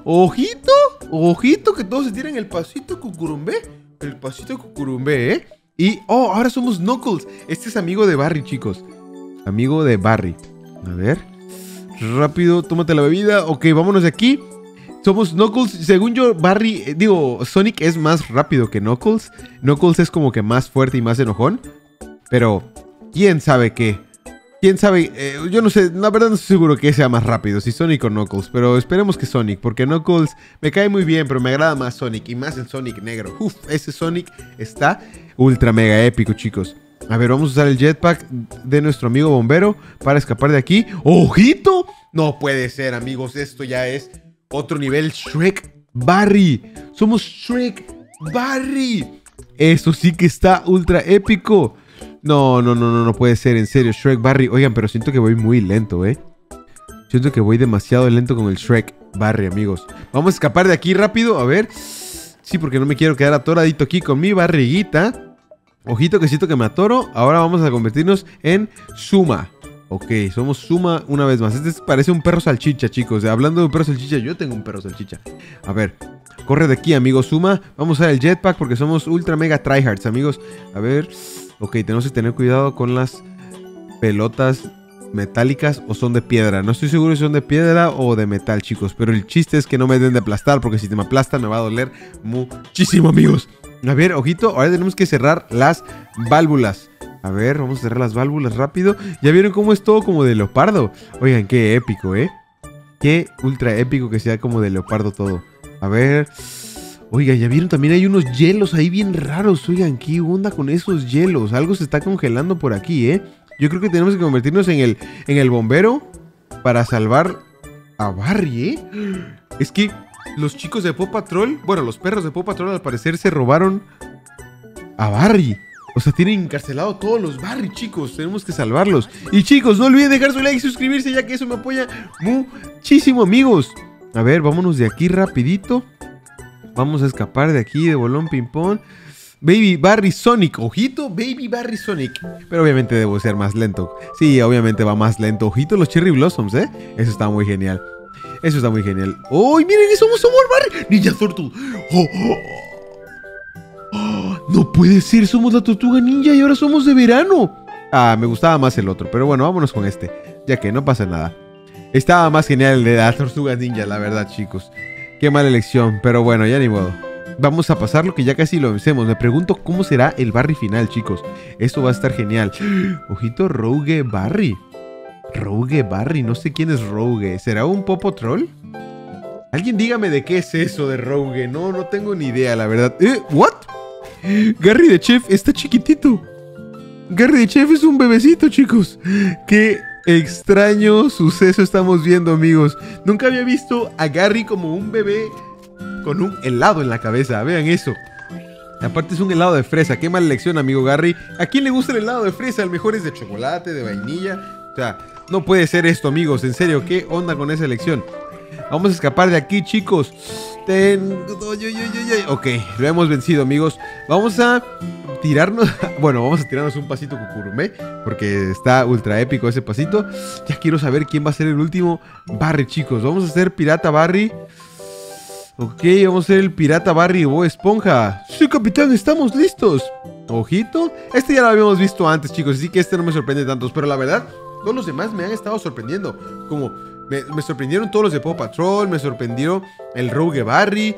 ¡Ojito! ¡Ojito! Que todos se tiran el pasito cucurumbé. El pasito cucurumbé, ¿eh? Y, oh, ahora somos Knuckles. Este es amigo de Barry, chicos. Amigo de Barry. A ver. Rápido, tómate la bebida. Ok, vámonos de aquí. Somos Knuckles. Según yo, Barry, Sonic es más rápido que Knuckles. Knuckles es como que más fuerte y más enojón. Pero, ¿quién sabe qué? ¿Quién sabe? Yo no sé, la verdad no estoy seguro que sea más rápido, si Sonic o Knuckles. Pero esperemos que Sonic, porque Knuckles me cae muy bien, pero me agrada más Sonic. Y más el Sonic negro. Uf, ese Sonic está ultra mega épico, chicos. A ver, vamos a usar el jetpack de nuestro amigo bombero para escapar de aquí. ¡Ojito! No puede ser, amigos, esto ya es otro nivel. Shrek Barry. Somos Shrek Barry. Eso sí que está ultra épico. No puede ser, en serio, Shrek Barry. Oigan, pero siento que voy muy lento, Siento que voy demasiado lento con el Shrek Barry, amigos. Vamos a escapar de aquí rápido, a ver. Sí, porque no me quiero quedar atoradito aquí con mi barriguita. Ojito que siento que me atoro. Ahora vamos a convertirnos en Zuma. Ok, somos Zuma una vez más. Este parece un perro salchicha, chicos. Hablando de un perro salchicha, yo tengo un perro salchicha. A ver, corre de aquí, amigo Zuma. Vamos a usar el jetpack porque somos ultra mega tryhards, amigos. A ver... Ok, tenemos que tener cuidado con las pelotas metálicas o son de piedra. No estoy seguro si son de piedra o de metal, chicos. Pero el chiste es que no me den de aplastar, porque si me aplastan me va a doler muchísimo, amigos. A ver, ojito, ahora tenemos que cerrar las válvulas. A ver, vamos a cerrar las válvulas rápido. Ya vieron cómo es todo como de leopardo. Oigan, qué épico, Qué ultra épico que sea como de leopardo todo. A ver... Oiga, ya vieron, también hay unos hielos ahí bien raros. Oigan, ¿qué onda con esos hielos? Algo se está congelando por aquí, Yo creo que tenemos que convertirnos en el bombero para salvar a Barry, Es que los chicos de Paw Patrol, bueno, los perros de Paw Patrol al parecer se robaron a Barry. O sea, tienen encarcelado a todos los Barry, chicos. Tenemos que salvarlos. Y chicos, no olviden dejar su like y suscribirse, ya que eso me apoya muchísimo, amigos. A ver, vámonos de aquí rapidito. Vamos a escapar de aquí de bolón ping-pong. Baby Barry Sonic. Ojito, Baby Barry Sonic. Pero obviamente debo ser más lento. Sí, obviamente va más lento. Ojito los Cherry Blossoms, Eso está muy genial. Eso está muy genial. ¡Oh, miren! Somos Barry. Ninja Turtle. No puede ser. Somos la Tortuga Ninja y ahora somos de verano. Ah, me gustaba más el otro. Pero bueno, vámonos con este. Ya que no pasa nada. Estaba más genial el de la Tortuga Ninja, la verdad, chicos. Qué mala elección, pero bueno, ya ni modo. Vamos a pasar lo que ya casi lo vencemos. Me pregunto cómo será el Barry final, chicos. Esto va a estar genial. Ojito, Rogue Barry. Rogue Barry, no sé quién es Rogue. ¿Será un Paw Patrol? Alguien dígame de qué es eso de Rogue. No tengo ni idea, la verdad. ¿What? Gary the Chef está chiquitito. Gary the Chef es un bebecito, chicos. Qué extraño suceso estamos viendo, amigos. Nunca había visto a Gary como un bebé con un helado en la cabeza. Vean eso. Aparte es un helado de fresa. Qué mala elección, amigo Gary. ¿A quién le gusta el helado de fresa? El mejor es de chocolate, de vainilla. O sea, no puede ser esto, amigos. En serio, ¿qué onda con esa elección? Vamos a escapar de aquí, chicos. Ok, lo hemos vencido, amigos. Vamos a tirarnos... Bueno, vamos a tirarnos un pasito cucurumé, porque está ultra épico ese pasito. Ya quiero saber quién va a ser el último Barry, chicos. Vamos a hacer Pirata Barry. Ok, vamos a hacer el Pirata Barry o Esponja. Sí, capitán, estamos listos. Ojito. Este ya lo habíamos visto antes, chicos, así que este no me sorprende tanto. Pero la verdad, todos los demás me han estado sorprendiendo. Como... Me sorprendieron todos los de Paw Patrol. Me sorprendió el Rogue Barry.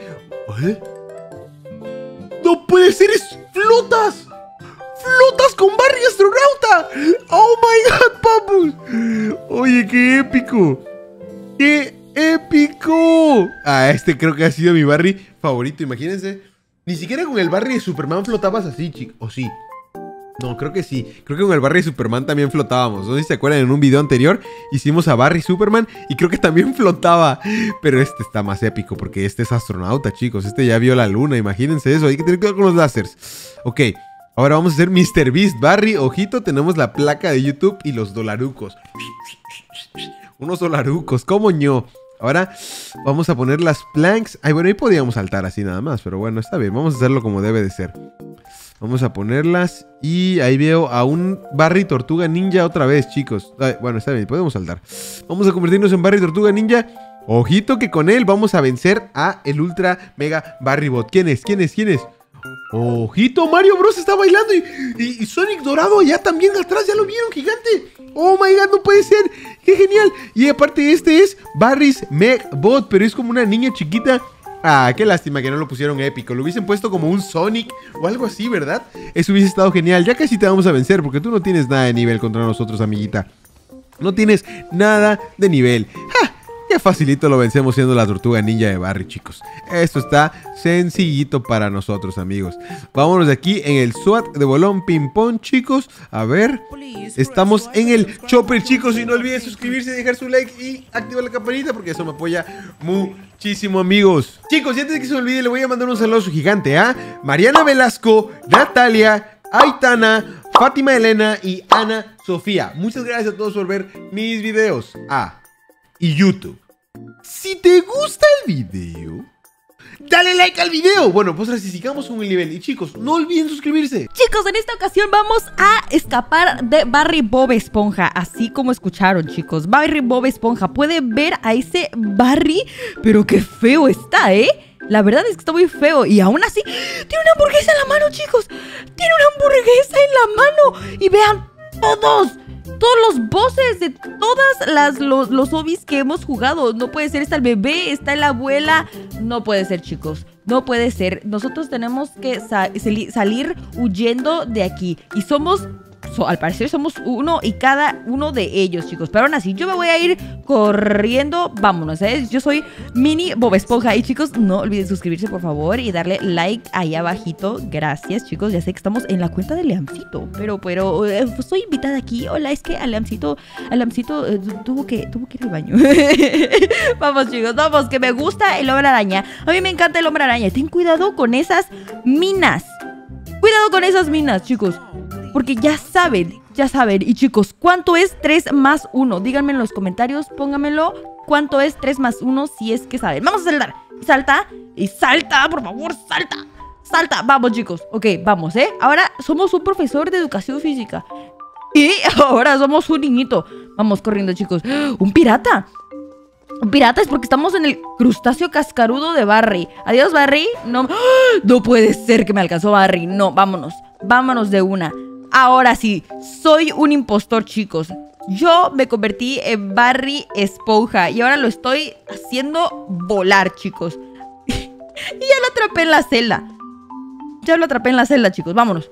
¡No puede ser! ¡Es flotas! ¡Flotas con Barry astronauta! ¡Oh my god, papus! Oye, qué épico. ¡Qué épico! Ah, este creo que ha sido mi Barry favorito. Imagínense. Ni siquiera con el Barry de Superman flotabas así, chicos. ¿O sí? No, creo que sí. Creo que con el Barry Superman también flotábamos. No sé si se acuerdan, en un video anterior hicimos a Barry Superman y creo que también flotaba. Pero este está más épico porque este es astronauta, chicos. Este ya vio la luna, imagínense eso. Hay que tener cuidado con los láseres. Ok, ahora vamos a hacer Mr. Beast Barry. Ojito, tenemos la placa de YouTube y los dolarucos. Unos dolarucos, ¿cómo no? Ahora vamos a poner las planks. Ay, bueno, ahí podíamos saltar así nada más. Pero bueno, está bien, vamos a hacerlo como debe de ser. Vamos a ponerlas. Y ahí veo a un Barry Tortuga Ninja otra vez, chicos. Ay, bueno, está bien, podemos saltar. Vamos a convertirnos en Barry Tortuga Ninja. Ojito que con él vamos a vencer a el Ultra Mega Barry Bot. ¿Quién es? ¿Quién es? ¿Quién es? Ojito, Mario Bros está bailando y Sonic Dorado allá también atrás, ¿ya lo vieron, gigante? Oh my god, no puede ser, qué genial. Y aparte este es Barry's Megbot, pero es como una niña chiquita. Ah, qué lástima que no lo pusieron épico. Lo hubiesen puesto como un Sonic o algo así, ¿verdad? Eso hubiese estado genial. Ya casi te vamos a vencer porque tú no tienes nada de nivel contra nosotros, amiguita. No tienes nada de nivel. ¡Ja! Qué facilito lo vencemos siendo la tortuga ninja de Barry, chicos. Esto está sencillito para nosotros, amigos. Vámonos de aquí en el SWAT de bolón ping-pong, chicos. A ver. Estamos en el Chopper, chicos. Y no olviden suscribirse, dejar su like y activar la campanita porque eso me apoya muchísimo, amigos. Chicos, y antes de que se me olvide, le voy a mandar un saludo a su gigante, ¿ah? Mariana Velasco, Natalia, Aitana, Fátima Elena y Ana Sofía. Muchas gracias a todos por ver mis videos. Y YouTube. Si te gusta el video, dale like al video. Bueno, pues ahora sí sigamos con el nivel. Y chicos, no olviden suscribirse. Chicos, en esta ocasión vamos a escapar de Barry Bob Esponja. Así como escucharon, chicos. Barry Bob Esponja. Pueden ver a ese Barry, pero qué feo está, ¿eh? La verdad es que está muy feo. Y aún así, tiene una hamburguesa en la mano, chicos. Tiene una hamburguesa en la mano. Y vean, todos los bosses de todas los obbies que hemos jugado. No puede ser, está el bebé, está la abuela. No puede ser, chicos. No puede ser. Nosotros tenemos que salir huyendo de aquí. Y al parecer somos uno y cada uno de ellos, chicos. Pero aún así, yo me voy a ir corriendo. Vámonos, ¿eh? Yo soy Mini Bob Esponja. Y chicos, no olviden suscribirse, por favor. Y darle like ahí abajito. Gracias, chicos. Ya sé que estamos en la cuenta de Liamcito. Pero soy invitada aquí. Hola, es que Liamcito tuvo que ir al baño. Vamos, chicos, vamos. Que me gusta el hombre araña. A mí me encanta el hombre araña. Ten cuidado con esas minas. Cuidado con esas minas, chicos. Porque ya saben. Y chicos, ¿cuánto es 3 más 1? Díganme en los comentarios, pónganmelo. ¿Cuánto es 3 más 1 si es que saben? Vamos a saltar. Salta, por favor, salta. Vamos, chicos. Ok, vamos, ¿eh? Ahora somos un profesor de educación física. Y ahora somos un niñito. Vamos corriendo, chicos. ¡Un pirata! Un pirata es porque estamos en el crustáceo cascarudo de Barry. Adiós, Barry. No puede ser que me alcanzó Barry. No, vámonos de una. Ahora sí, soy un impostor, chicos. Yo me convertí en Barry Esponja y ahora lo estoy haciendo volar, chicos. Y ya lo atrapé en la celda. Chicos. Vámonos.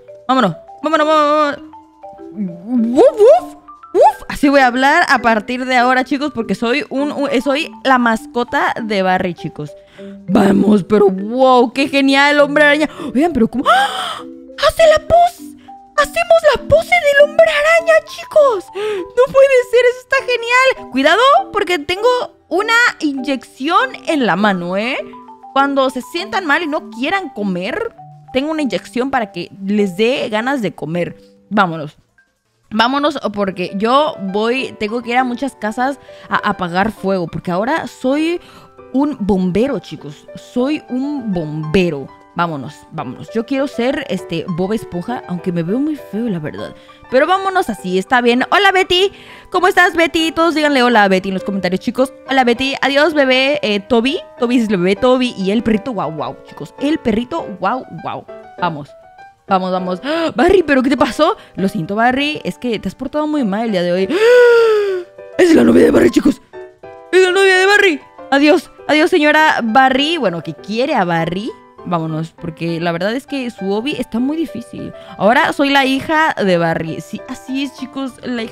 Uf, así voy a hablar a partir de ahora, chicos, porque soy la mascota de Barry, chicos. Vamos, pero wow, qué genial, hombre araña. Oigan, pero ¿cómo? ¡Ah! ¡Hace la pose! ¡Hacemos la pose del hombre araña, chicos! ¡No puede ser! ¡Eso está genial! Cuidado, porque tengo una inyección en la mano, ¿eh? Cuando se sientan mal y no quieran comer, tengo una inyección para que les dé ganas de comer. Vámonos porque tengo que ir a muchas casas a apagar fuego. Porque ahora soy un bombero, chicos. Soy un bombero. Vámonos. Yo quiero ser Bob Esponja, aunque me veo muy feo, la verdad. Pero vámonos así, está bien. Hola, Betty. ¿Cómo estás, Betty? Todos díganle hola a Betty en los comentarios, chicos. Hola, Betty. Adiós, bebé. Toby es el bebé Toby. Y el perrito, wow, chicos. El perrito, wow. Vamos. ¡Ah! Barry, ¿pero qué te pasó? Lo siento, Barry. Es que te has portado muy mal el día de hoy. ¡Ah! Es la novia de Barry, chicos. Es la novia de Barry. Adiós, señora Barry. Bueno, que quiere a Barry. Vámonos, porque la verdad es que su hobby está muy difícil. Ahora soy la hija de Barry. Sí, así es, chicos. Barry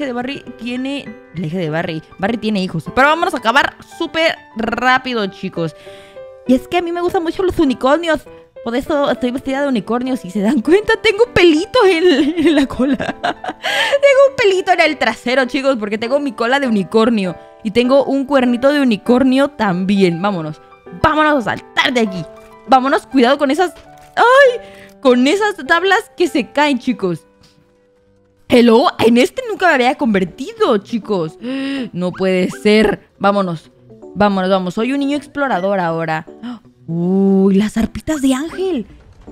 tiene hijos. Pero vámonos a acabar súper rápido, chicos. Y es que a mí me gustan mucho los unicornios. Por eso estoy vestida de unicornio. Si se dan cuenta, tengo pelitos en la cola. Tengo un pelito en el trasero, chicos, porque tengo mi cola de unicornio. Y tengo un cuernito de unicornio también. Vámonos a saltar de aquí. Vámonos, cuidado con esas... ¡Ay! Con esas tablas que se caen, chicos. Hello, en nunca me había convertido, chicos. No puede ser. Vámonos. Soy un niño explorador ahora. Uy, las arpitas de Ángel.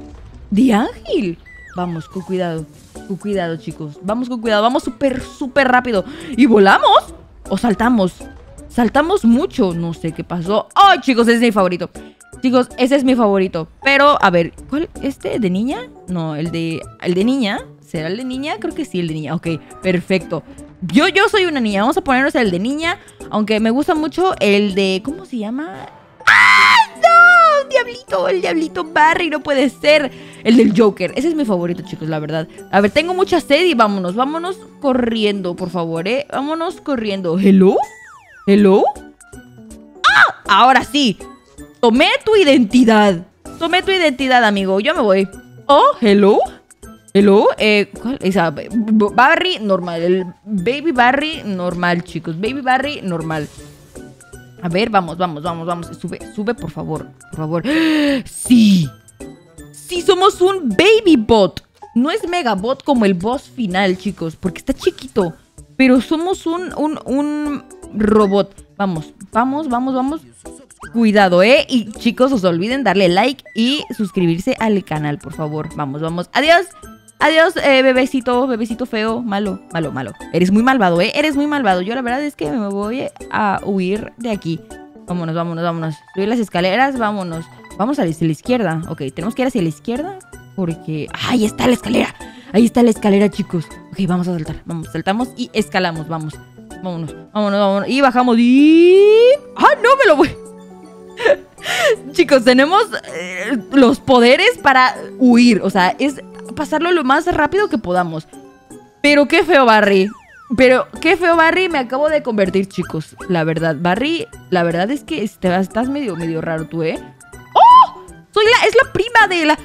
Vamos, con cuidado, chicos. Vamos con cuidado, vamos súper rápido. ¿Y volamos? ¿O saltamos? Saltamos mucho, no sé qué pasó. ¡Ay, chicos, es mi favorito! Chicos, ese es mi favorito. Pero, a ver, ¿cuál? ¿Este de niña? No, el de niña. ¿Será el de niña? Creo que sí, el de niña. Ok, perfecto. Yo soy una niña. Vamos a ponernos el de niña. Aunque me gusta mucho el de... ¿Cómo se llama? ¡Ah, no! Diablito, el diablito Barry. No puede ser. El del Joker. Ese es mi favorito, chicos, la verdad. A ver, tengo mucha sed y vámonos. Vámonos corriendo, por favor, ¿eh? Vámonos corriendo. ¿Hello? ¿Hello? ¡Ah! Ahora sí. Tomé tu identidad. Tomé tu identidad, amigo. Yo me voy. Oh, hello. Hello. ¿Cuál? Esa. Barry normal. El Baby Barry normal, chicos. Baby Barry normal. A ver, vamos. Sube, por favor. Por favor. Sí. Sí, somos un Baby Bot. No es Megabot como el boss final, chicos. Porque está chiquito. Pero somos un robot. Vamos. Cuidado, ¿eh? Y chicos, os olviden darle like y suscribirse al canal, por favor. Vamos. Adiós. Adiós, bebecito feo. Malo. Eres muy malvado, ¿eh? Eres muy malvado. Yo la verdad es que me voy a huir de aquí. Vámonos. Subir las escaleras, vámonos. Vamos hacia la izquierda. Ok, tenemos que ir hacia la izquierda porque... ¡Ahí está la escalera! Ahí está la escalera, chicos. Ok, vamos a saltar. Saltamos y escalamos, vamos. Vámonos. Y bajamos y... ¡Ah, no! Me lo voy... Chicos, tenemos los poderes para huir. O sea, es pasarlo lo más rápido que podamos. Pero qué feo, Barry. Me acabo de convertir, chicos. La verdad, Barry, la verdad es que estás medio raro tú, ¿eh? ¡Oh! Es la prima de la...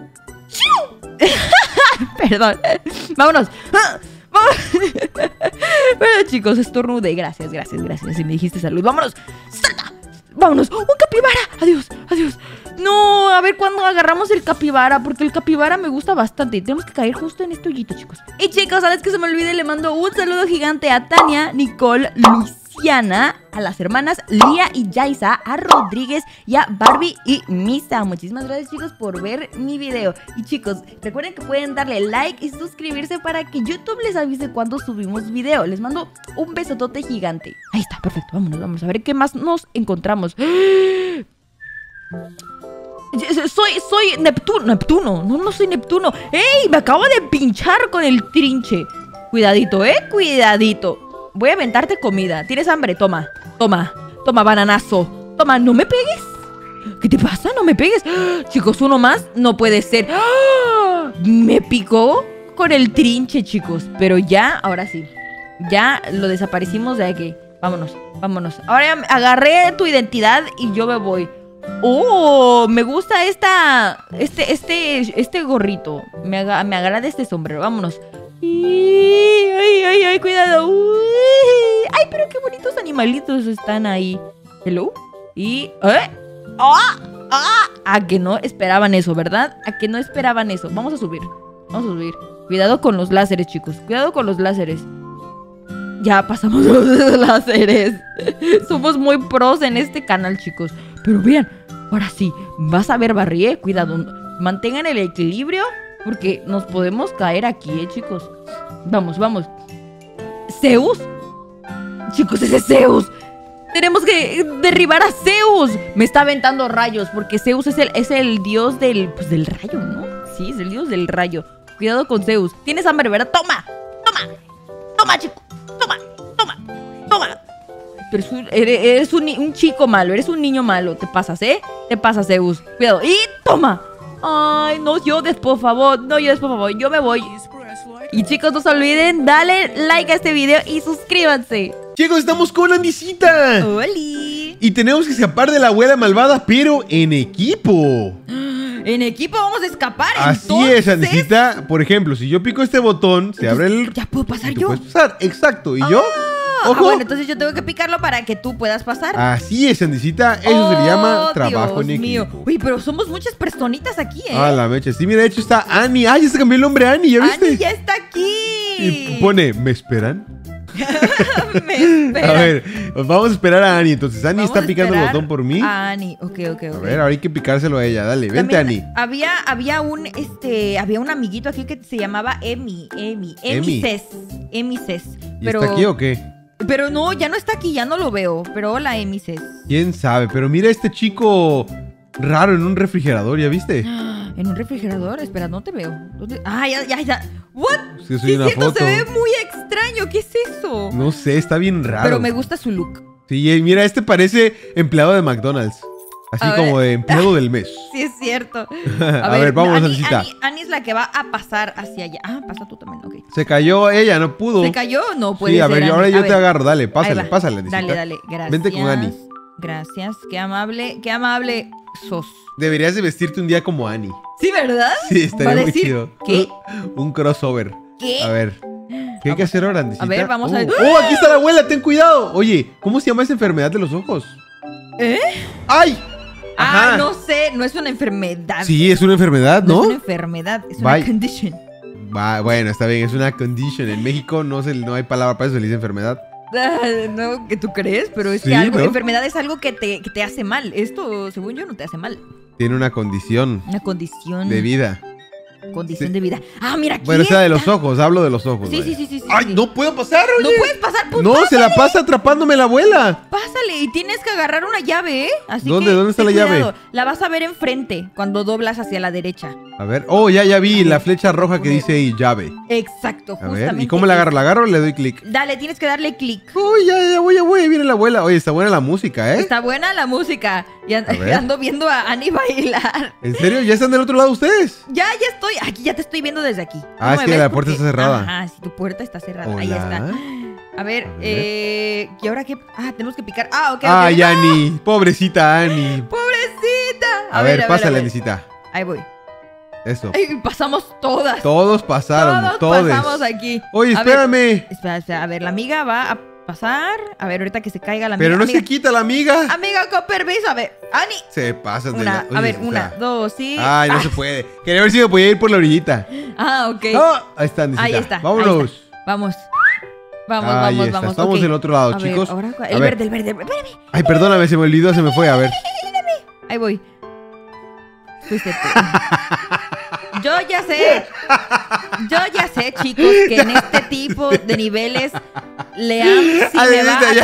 Perdón. Vámonos. Bueno, chicos, estornudé. Gracias. Si me dijiste salud. Vámonos. ¡Salta! ¡Vámonos! ¡Un capibara! ¡Adiós! No, a ver cuándo agarramos el capibara, porque el capibara me gusta bastante. Tenemos que caer justo en este hoyito, chicos. Y chicos, antes que se me olvide, le mando un saludo gigante a Tania, Nicole, Luciana, a las hermanas Lía y Yaisa, a Rodríguez y a Barbie y Misa. Muchísimas gracias, chicos, por ver mi video. Y chicos, recuerden que pueden darle like y suscribirse para que YouTube les avise cuando subimos video. Les mando un besotote gigante. Ahí está, perfecto. Vámonos a ver qué más nos encontramos. Soy Neptuno. No soy Neptuno. ¡Ey! Me acabo de pinchar con el trinche. Cuidadito, cuidadito. Voy a aventarte comida. ¿Tienes hambre? Toma, bananazo. Toma, no me pegues. ¿Qué te pasa? No me pegues. Chicos, uno más. No puede ser. Me picó con el trinche, chicos. Pero ya, ahora sí. Ya lo desaparecimos de aquí. Vámonos. Ahora agarré tu identidad y yo me voy. ¡Oh! Me gusta este gorrito. Me agrada este sombrero. Vámonos. ¡Ay! Cuidado. ¡Ay, pero qué bonitos animalitos están ahí! ¿Hello? Y... A que no esperaban eso, ¿verdad? A que no esperaban eso. Vamos a subir. Cuidado con los láseres, chicos. Ya pasamos los láseres. Somos muy pros en este canal, chicos. Pero vean, ahora sí, vas a ver, Barry, cuidado, mantengan el equilibrio porque nos podemos caer aquí, chicos. Vamos. ¿Zeus? Chicos, ese es Zeus. Tenemos que derribar a Zeus. Me está aventando rayos porque Zeus es el dios del rayo, ¿no? Sí, es el dios del rayo. Cuidado con Zeus. Tienes hambre, ¿verdad? Toma, chico. Toma. Pero eres un chico malo, eres un niño malo. Te pasas, Te pasas, Zeus. Cuidado. Y toma. Ay, no llores, por favor. Yo me voy. Y chicos, no se olviden, dale like a este video y suscríbanse. Chicos, estamos con Andisita. ¡Holi! Y tenemos que escapar de la abuela malvada, pero en equipo. En equipo vamos a escapar. Así es, Andisita. Por ejemplo, si yo pico este botón, se abre el... ¿Ya puedo pasar tú yo? puedes pasar, exacto. ¿Y yo? ¡Ojo! Bueno, entonces yo tengo que picarlo para que tú puedas pasar. Así es, Andisita. Eso se le llama trabajo en equipo. Uy, pero somos muchas personitas aquí, Ah, la mecha. Sí, mira, de hecho está Annie. ¡Ay, ya se cambió el nombre Annie! ¿Ya viste? Annie ya está aquí. Y pone, ¿me esperan? Me esperan. A ver, vamos a esperar a Annie. Entonces, Annie está picando el botón por mí. Annie, ok. A ver, ahora hay que picárselo a ella. Dale, vente, Annie. Había un amiguito aquí que se llamaba Emi Cés. ¿Y está aquí o qué? Pero no, ya no está aquí, ya no lo veo. Pero hola, Emi Cés. ¿Quién sabe? Pero mira este chico raro en un refrigerador, ¿ya viste? ¿En un refrigerador? Espera, no te veo. ¿Dónde? Ah, ya. ¿What? Es que soy Sí, una cierto, foto. se ve muy extraño. ¿Qué es eso? No sé, está bien raro. Pero me gusta su look. Sí, mira, este parece empleado de McDonald's. Así A como ver. de empleado del mes. Sí, es cierto. A ver, vamos, Anisita. Ani es la que va a pasar hacia allá. Ah, pasa tú también, ok. Se cayó ella, no pudo. ¿Se cayó? No puede Sí, a ser, ver, Ani. ahora yo te ver. agarro. Dale, Ahí pásale, va. pásale, Anisita. Dale, gracias. Vente con Ani. Gracias, qué amable sos. Deberías de vestirte un día como Ani. ¿Sí, verdad? Sí, estaría ¿Va a muy decir chido. qué? Un crossover. ¿Qué? A ver. ¿Qué hay que hacer ahora, Anisita? A ver, vamos a ver. ¡Oh, aquí está la abuela! ¡Ten cuidado! Oye, ¿cómo se llama esa enfermedad de los ojos? ¿Eh? ¡Ay! Ah, Ajá. no sé, no es una enfermedad. Sí, es una enfermedad, No ¿no? es una enfermedad, es una Bye. condition. Bueno, está bien, es una condition. En México no hay palabra para eso, se le dice enfermedad. Ah, no, que tú crees, pero es Sí, que algo, ¿no? enfermedad es algo que te hace mal. Esto, según yo, no te hace mal. Tiene una condición Una condición. de vida. Condición Sí. de vida. Ah, mira, aquí Bueno, esa de los está. ojos, hablo de los ojos. Sí, vaya. sí. ¡Ay, no puedo pasar, No oye! puedes pasar, pues No, se pásale. la pasa atrapándome la abuela. Pásale y tienes que agarrar una llave, ¿eh? Así ¿Dónde? que ¿Dónde está ten la llave? cuidado. La vas a ver enfrente cuando doblas hacia la derecha. A ver. Oh, ya vi la flecha roja que dice ahí, llave. Exacto, A justamente. ver, ¿y cómo la agarro? ¿La agarro o le doy clic? Dale, tienes que darle clic. Uy, ya voy, ahí viene la abuela. Oye, está buena la música, ¿eh? Está buena la música. Y A ver. ando viendo a Ani bailar. ¿En serio? ¿Ya están del otro lado ustedes? Ya estoy. Aquí ya te estoy viendo desde aquí. Ah, es me que ves la puerta porque- está cerrada. Ajá, si tu puerta está cerrada. Ahí Hola. está. A ver, A ver. ¿y ahora qué? Ah, tenemos que picar. Ah, ok. Ay, ok. Ani. Pobrecita Ani. ¡Pobrecita! A ver, pásale, ver. Anisita. Ahí voy. Eso. Ay, pasamos todas. Todos pasaron, todos. pasamos aquí. Oye, A ver, espérame. espera. A ver, la amiga va a pasar. A ver, ahorita que se caiga la amiga. Pero no amiga, se quita la amiga. Amiga, con permiso. A ver, Ani. Se pasan de Una, la... a Oye, ver, está. una, dos, sí. Ay, no se puede. Quería ver si me podía ir por la orillita. Ah, ok. Ah, ahí está, Anisita. Ahí está. Vámonos. ahí está. Vamos. Ahí está. Vamos. Estamos ok. del otro lado, A ver, chicos. ahora, A el ver. verde. Espérame. Ay, perdóname, se me olvidó, se me fue. A ver. Ahí voy. Fuiste tú. Yo ya sé, chicos, que en este tipo de niveles Leam sí Ay, me va a Anisita,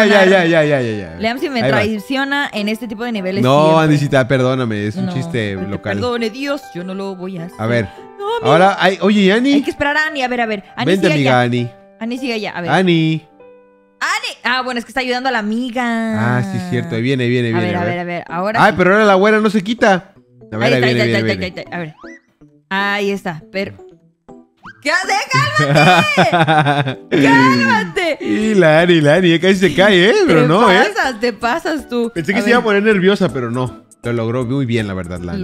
ya. Leam sí me Ahí va. traiciona en este tipo de niveles. No, siempre. Anisita, perdóname, es un No, chiste que te local. Perdone Dios, yo no lo voy a hacer. A ver. No, amiga. Ahora, oye, Hay Ani. que esperar a Ani. A ver. Ani Vente, sigue amiga, allá. Ani. Ani sigue allá. A ver. Ani. Ah, bueno, es que está ayudando a la amiga. Ah, sí, cierto. Ahí viene, viene. A ver. Ahora Ay, sí. pero ahora la abuela no se quita. A ver, ahí viene, ahí viene. está. A ver. Ahí está. Pero. ¿Qué haces? ¡Cálmate! Y la Ani, casi se cae, ¿eh? Pero no, ¿eh? Te pasas tú. Pensé que A se iba a ver, poner nerviosa, pero no. Lo logró muy bien, la verdad, la Ani.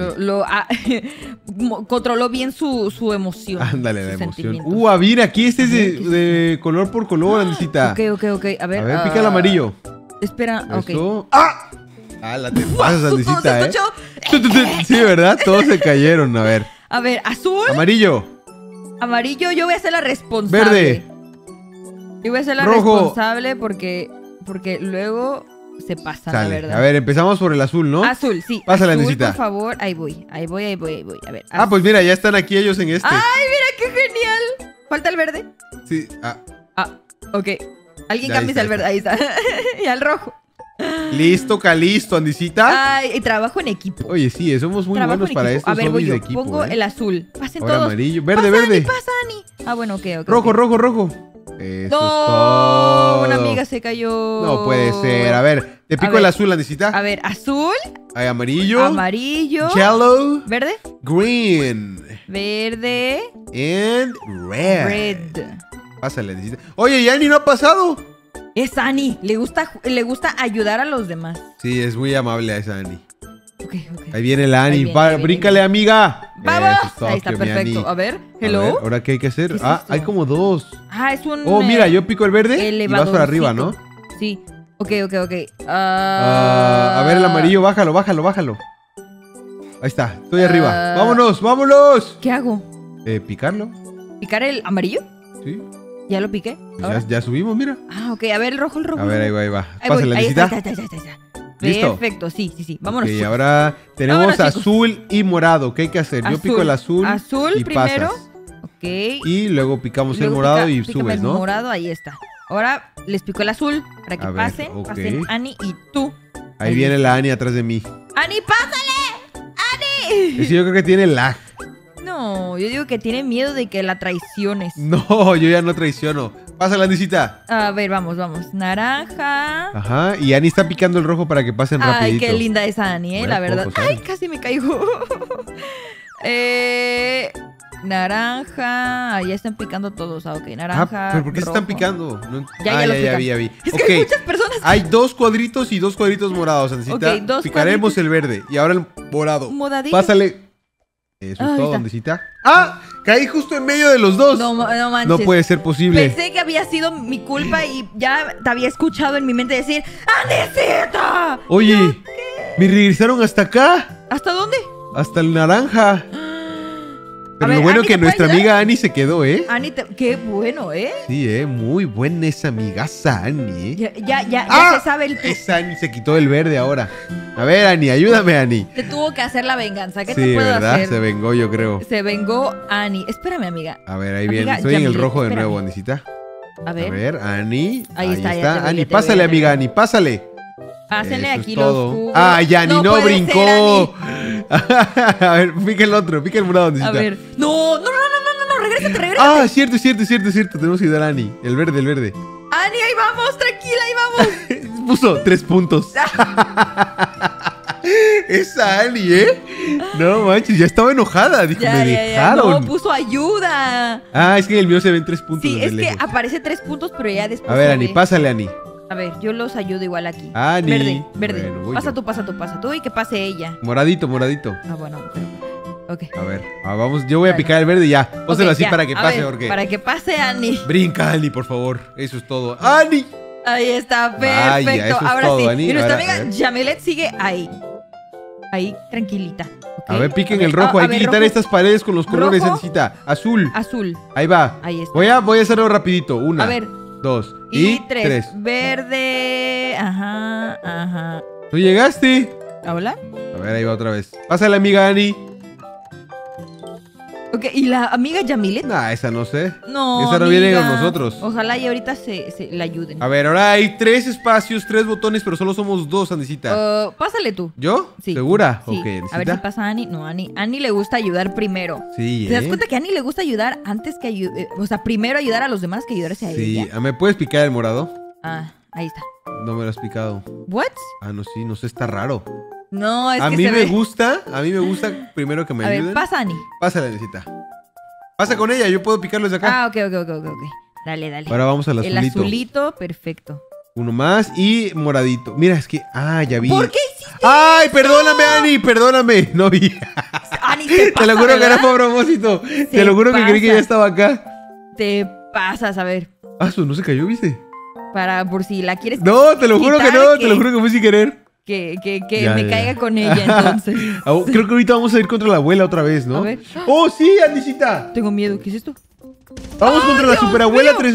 controló bien su emoción. Ándale, la sus emoción. sentimientos. Mira, aquí este es A ver, ¿qué de color por color, Anisita. Ok. A ver, pica el amarillo. Espera, ok. Eso. ¡Ah! La te pasas, Susto, Anisita, ¿se ¿eh? escuchó? Sí, ¿verdad? Todos se cayeron. A ver. A ver, azul, Amarillo. amarillo, yo voy a ser la responsable. Verde. Yo voy a ser la Rojo. responsable porque luego se pasa, la Sale. verdad. A ver, empezamos por el azul, ¿no? Azul, sí. Pásale, azul, Anisita. por favor. Ahí voy. A ver. Ah, pues mira, ya están aquí ellos en este. ¡Ay, mira qué genial! ¿Falta el verde? Sí. Ah, ok. Alguien Ya, ahí cambie está, al verde. Ahí está. Y al rojo. Listo, Calisto, Andisita. Ay, y trabajo en equipo. Oye, sí, somos muy Trabajo buenos en para equipo. estos A ver, voy hobbies yo. de equipo. Pongo ¿eh? el azul. Pasen Ahora todos. amarillo. Verde, Pasa, verde. Ani, pasa, Ani. Ah, bueno, ok. Rojo, ok. rojo. Eso No, es todo. una amiga se cayó. No puede ser. A ver, te pico ver. el azul, Andisita. A ver, azul, Hay amarillo. amarillo, Yellow. verde, Green. verde, And red. red. Pásale, Andisita. Oye, Yani no ha pasado. Es Ani. Le gusta ayudar a los demás. Sí, es muy amable a esa Ani. Ok. Ahí viene la Ani. Ahí viene. Bríncale, amiga. ¡Vamos! Eso es todo, Ahí está, que mi perfecto. Ani. A ver, A ver, hello. ¿ahora qué hay que hacer? ¿Qué es Ah, esto? hay como dos. Ah, es un. Oh, mira, yo pico el verde y vas para arriba, ¿no? Sí. Ok. A ver, el amarillo, bájalo. Ahí está, estoy arriba. ¡Vámonos! ¿Qué hago? ¿Picarlo? ¿Picar el amarillo? Sí. ¿Ya lo piqué? Pues ¿Ahora? ya subimos, mira. Ah, ok. A ver, el rojo. A ver, ahí va. Ahí voy. Pásale, Ahí Anisita. está. ¿Listo? Perfecto, sí. Vámonos. Ok, ahora tenemos Vámonos, chicos. azul y morado. ¿Qué hay que hacer? Yo pico el azul. Azul y primero. pasas. Ok. Y luego picamos el Luego morado y pícame subes, el ¿no? morado, ahí está. Ahora les pico el azul para que A ver, pasen. ok. Pasen Ani y tú. Ahí viene la Ani atrás de mí. ¡Ani, pásale! ¡Ani! Yo creo que tiene lag. No, yo digo que tiene miedo de que la traiciones. No, yo ya no traiciono. Pásale, Anisita. A ver, vamos. Naranja. Ajá, y Ani está picando el rojo para que pasen rapidito. Ay, qué linda esa Ani, Bueno, la verdad. poco sabe. Ay, casi me caigo. Naranja. Ya están picando todos. Ok, naranja. ¿Pero por qué se están rojo. picando? No... Ya los pican. ya vi. Es que hay muchas personas. Hay 2 cuadritos y 2 cuadritos morados, Anisita. Ok, 2 Picaremos cuadritos. el verde. Y ahora el morado. Moradito. Pásale. Eso es Ahí todo, está. Anisita. ¡Ah! Caí justo en medio de los dos. No manches. No puede ser posible. Pensé que había sido mi culpa y ya te había escuchado en mi mente decir ¡Anisita! Oye, me regresaron hasta acá. ¿Hasta dónde? Hasta el naranja. Pero ver, lo bueno Ani, que ¿te puede nuestra ayudar? amiga Ani se quedó, ¿eh? Ani, qué bueno, ¿eh? Sí, muy buena esa amigaza Ani, ¿eh? Ya se sabe el Esa Ani se quitó el verde ahora. A ver, Ani, ayúdame, Ani. Te tuvo que hacer la venganza. ¿Qué Sí, te puedo ¿verdad? hacer? Se vengó, yo creo. Se vengó Ani. Espérame, amiga. A ver, ahí Amiga, viene. Estoy en el Yamilet, rojo de espérame. nuevo, Anisita. A A ver. ver, Ani. Ahí está, ya te vi, Ani, ya te vi, pásale, ya te vi. amiga, Ani, pásale. Pásenle Eso aquí es los todo. jugos. ¡Ay, Ani, no puede brincó! ser, A ver, pica el otro, pica el morado, Ani. Anisita. A ver. No, regrésate. Ah, cierto. Tenemos que ayudar a Ani. El verde. Ani, ahí vamos, tranquila, ahí vamos. Puso 3 puntos. Esa Ani, ¿eh? No manches, ya estaba enojada. Dijo, me dejaron. No, puso ayuda. Ah, es que en el mío se ven 3 puntos. Sí, desde es que lejos. aparece 3 puntos, pero ya después. A ver, se Ani, ve. pásale, Ani. A ver, yo los ayudo igual aquí. Ani. Verde. Bueno, voy Pasa yo. tú y que pase ella. Moradito. Ah, bueno, ok. A ver, vamos, yo voy a Bueno. picar el verde y ya. Pónselo Ok, así ya. para que A pase, ver, porque. Para que pase Ani. Brinca, Ani, por favor. Eso es todo. ¡Ani! Ahí está, Vaya, perfecto. eso es Ahora todo, sí. Ani. Y nuestra Ahora, a amiga ver. Yamilet sigue ahí. Ahí, tranquilita. ¿ok? A ver, piquen A ver, el rojo. a Hay que ver, quitar rojo. estas paredes con los colores, Rojo. Anisita. Azul. Azul. Ahí va. Ahí está. Voy a hacerlo rapidito. 1, A ver. 2 Y y 3. 3. Verde. Ajá. ¿Tú llegaste? ¿Hola? A ver, ahí va otra vez. Pásale, amiga Ani. Ok, ¿y la amiga Yamilet? Nah, esa no sé. No, Esa no viene amiga. con nosotros. Ojalá y ahorita se la ayuden. A ver, ahora hay 3 espacios, 3 botones, pero solo somos 2, Anisita. Pásale tú. ¿Yo? Sí. ¿Segura? Sí. Ok, A ver si Anisita. pasa Ani. No, Ani le gusta ayudar primero. Sí, ¿Te das cuenta que a Ani le gusta ayudar antes que o sea, primero ayudar a los demás que ayudarse a Sí. ella? ¿Me puedes picar el morado? Ah, ahí está. No me lo has picado. ¿What? Ah, no, sí, no sé, está raro. No, es A que mí se me ve. gusta primero que me A ver, ayuden. pasa Ani. Pásale, Anisita. Pasa con ella, yo puedo picarlo desde acá. Ah, ok. Dale. Ahora vamos al El azulito. azulito, perfecto. Uno más y moradito. Mira, es que... Ah, ya vi. ¿Por qué hiciste? ¡Ay, perdóname, Ani! Perdóname. No vi. Ani, te pasa, Te lo juro que ¿verdad? era fue a propósito. Te lo juro que creí que pasa. ya estaba acá. Te pasas, a ver. Ah, eso no se cayó, ¿viste? Por si la quieres No, te lo juro que quitar, no. Te lo juro que fue sin querer. que Ya, me ya. caiga con ella, entonces. Creo que ahorita vamos a ir contra la abuela otra vez, ¿no? A ver. ¡Oh, sí, Anisita! Tengo miedo, ¿qué es esto? Vamos ¡Ay, contra la Dios superabuela mío!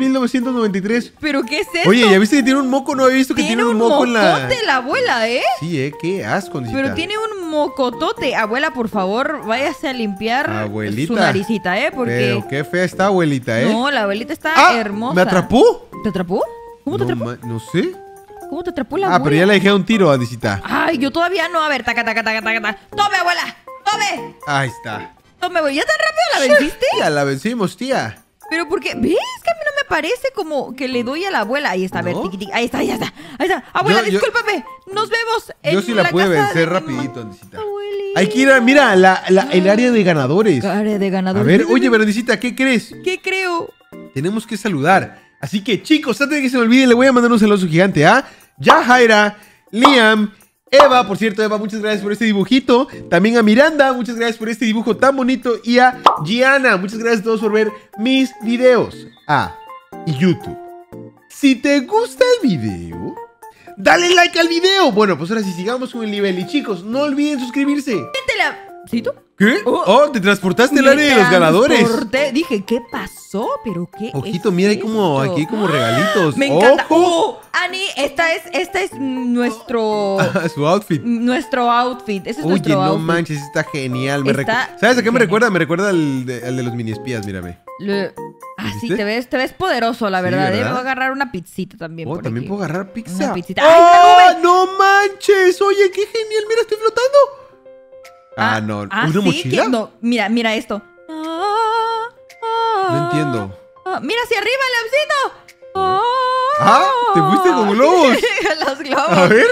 2993. ¿Pero qué es esto? Oye, ¿ya viste que tiene un moco? No había visto que Tiene tiene un un moco en la... mocote la abuela, ¿eh? Sí, qué asco, Anisita. Pero tiene un mocotote. Abuela, por favor, váyase a limpiar Abuelita. su naricita, ¿eh? Porque... Pero qué fea está, abuelita, ¿eh? No, la abuelita está ¡Ah! hermosa. ¿Me atrapó? ¿Te atrapó? ¿Cómo te atrapó? No sé. ¿Cómo te atrapó la Ah, abuela? pero ya le dejé un tiro, Anisita. Ay, yo todavía no. A ver, taca. ¡Tome, abuela! ¡Tome! Ahí está. ¡Tome, abuela! ¿Ya tan rápido la venciste? Ya la vencimos, tía. Pero porque, ¿ves? Que a mí no me parece como que le doy a la abuela. Ahí está, a ver, ¿No? tiqui. Ahí está. Abuela, Yo- discúlpame. Nos vemos en Yo sí la pude casa vencer de mi rapidito, mamá. Anisita. Abuelita. Hay que ir a, mira, el área de ganadores. Cara de ganador. A ver, oye, pero Anisita, ¿qué crees? ¿Qué creo? Tenemos que saludar. Así que, chicos, antes de que se me olvide, le voy a mandar un saludo gigante a Yajaira, Liam, Eva, por cierto, Eva, muchas gracias por este dibujito. También a Miranda, muchas gracias por este dibujo tan bonito. Y a Gianna, muchas gracias a todos por ver mis videos. Y YouTube. Si te gusta el video, dale like al video. Bueno, pues ahora sí, sigamos con el nivel. Y chicos, no olviden suscribirse. ¿Sí tú? ¿Qué? Oh. Te transportaste al área de los ganadores. transporté. Dije, ¿qué pasó? ¿Pero qué Ojito, es mira, hay como, esto? aquí hay como regalitos. Me encanta. ¡Ojo! Ani, esta es nuestro Su outfit. outfit. Ese es Oye, nuestro no outfit. manches, está genial. Está ¿Sabes a qué me genial. recuerda? Me recuerda al de los mini espías, mírame. Ah, sí, ¿Viste? te ves poderoso, la Sí, verdad. ¿verdad? Debo agarrar una pizzita también. Oh, por también aquí. puedo agarrar pizza. Una pizzita. ¡Ay, una ¡Oh, no manches! Oye, qué genial. Mira, estoy flotando. No. ¿Una sí, mochila? no, mira esto. No entiendo. Mira hacia arriba, Leoncito. ¿Te fuiste con globos? Los globos. A ver.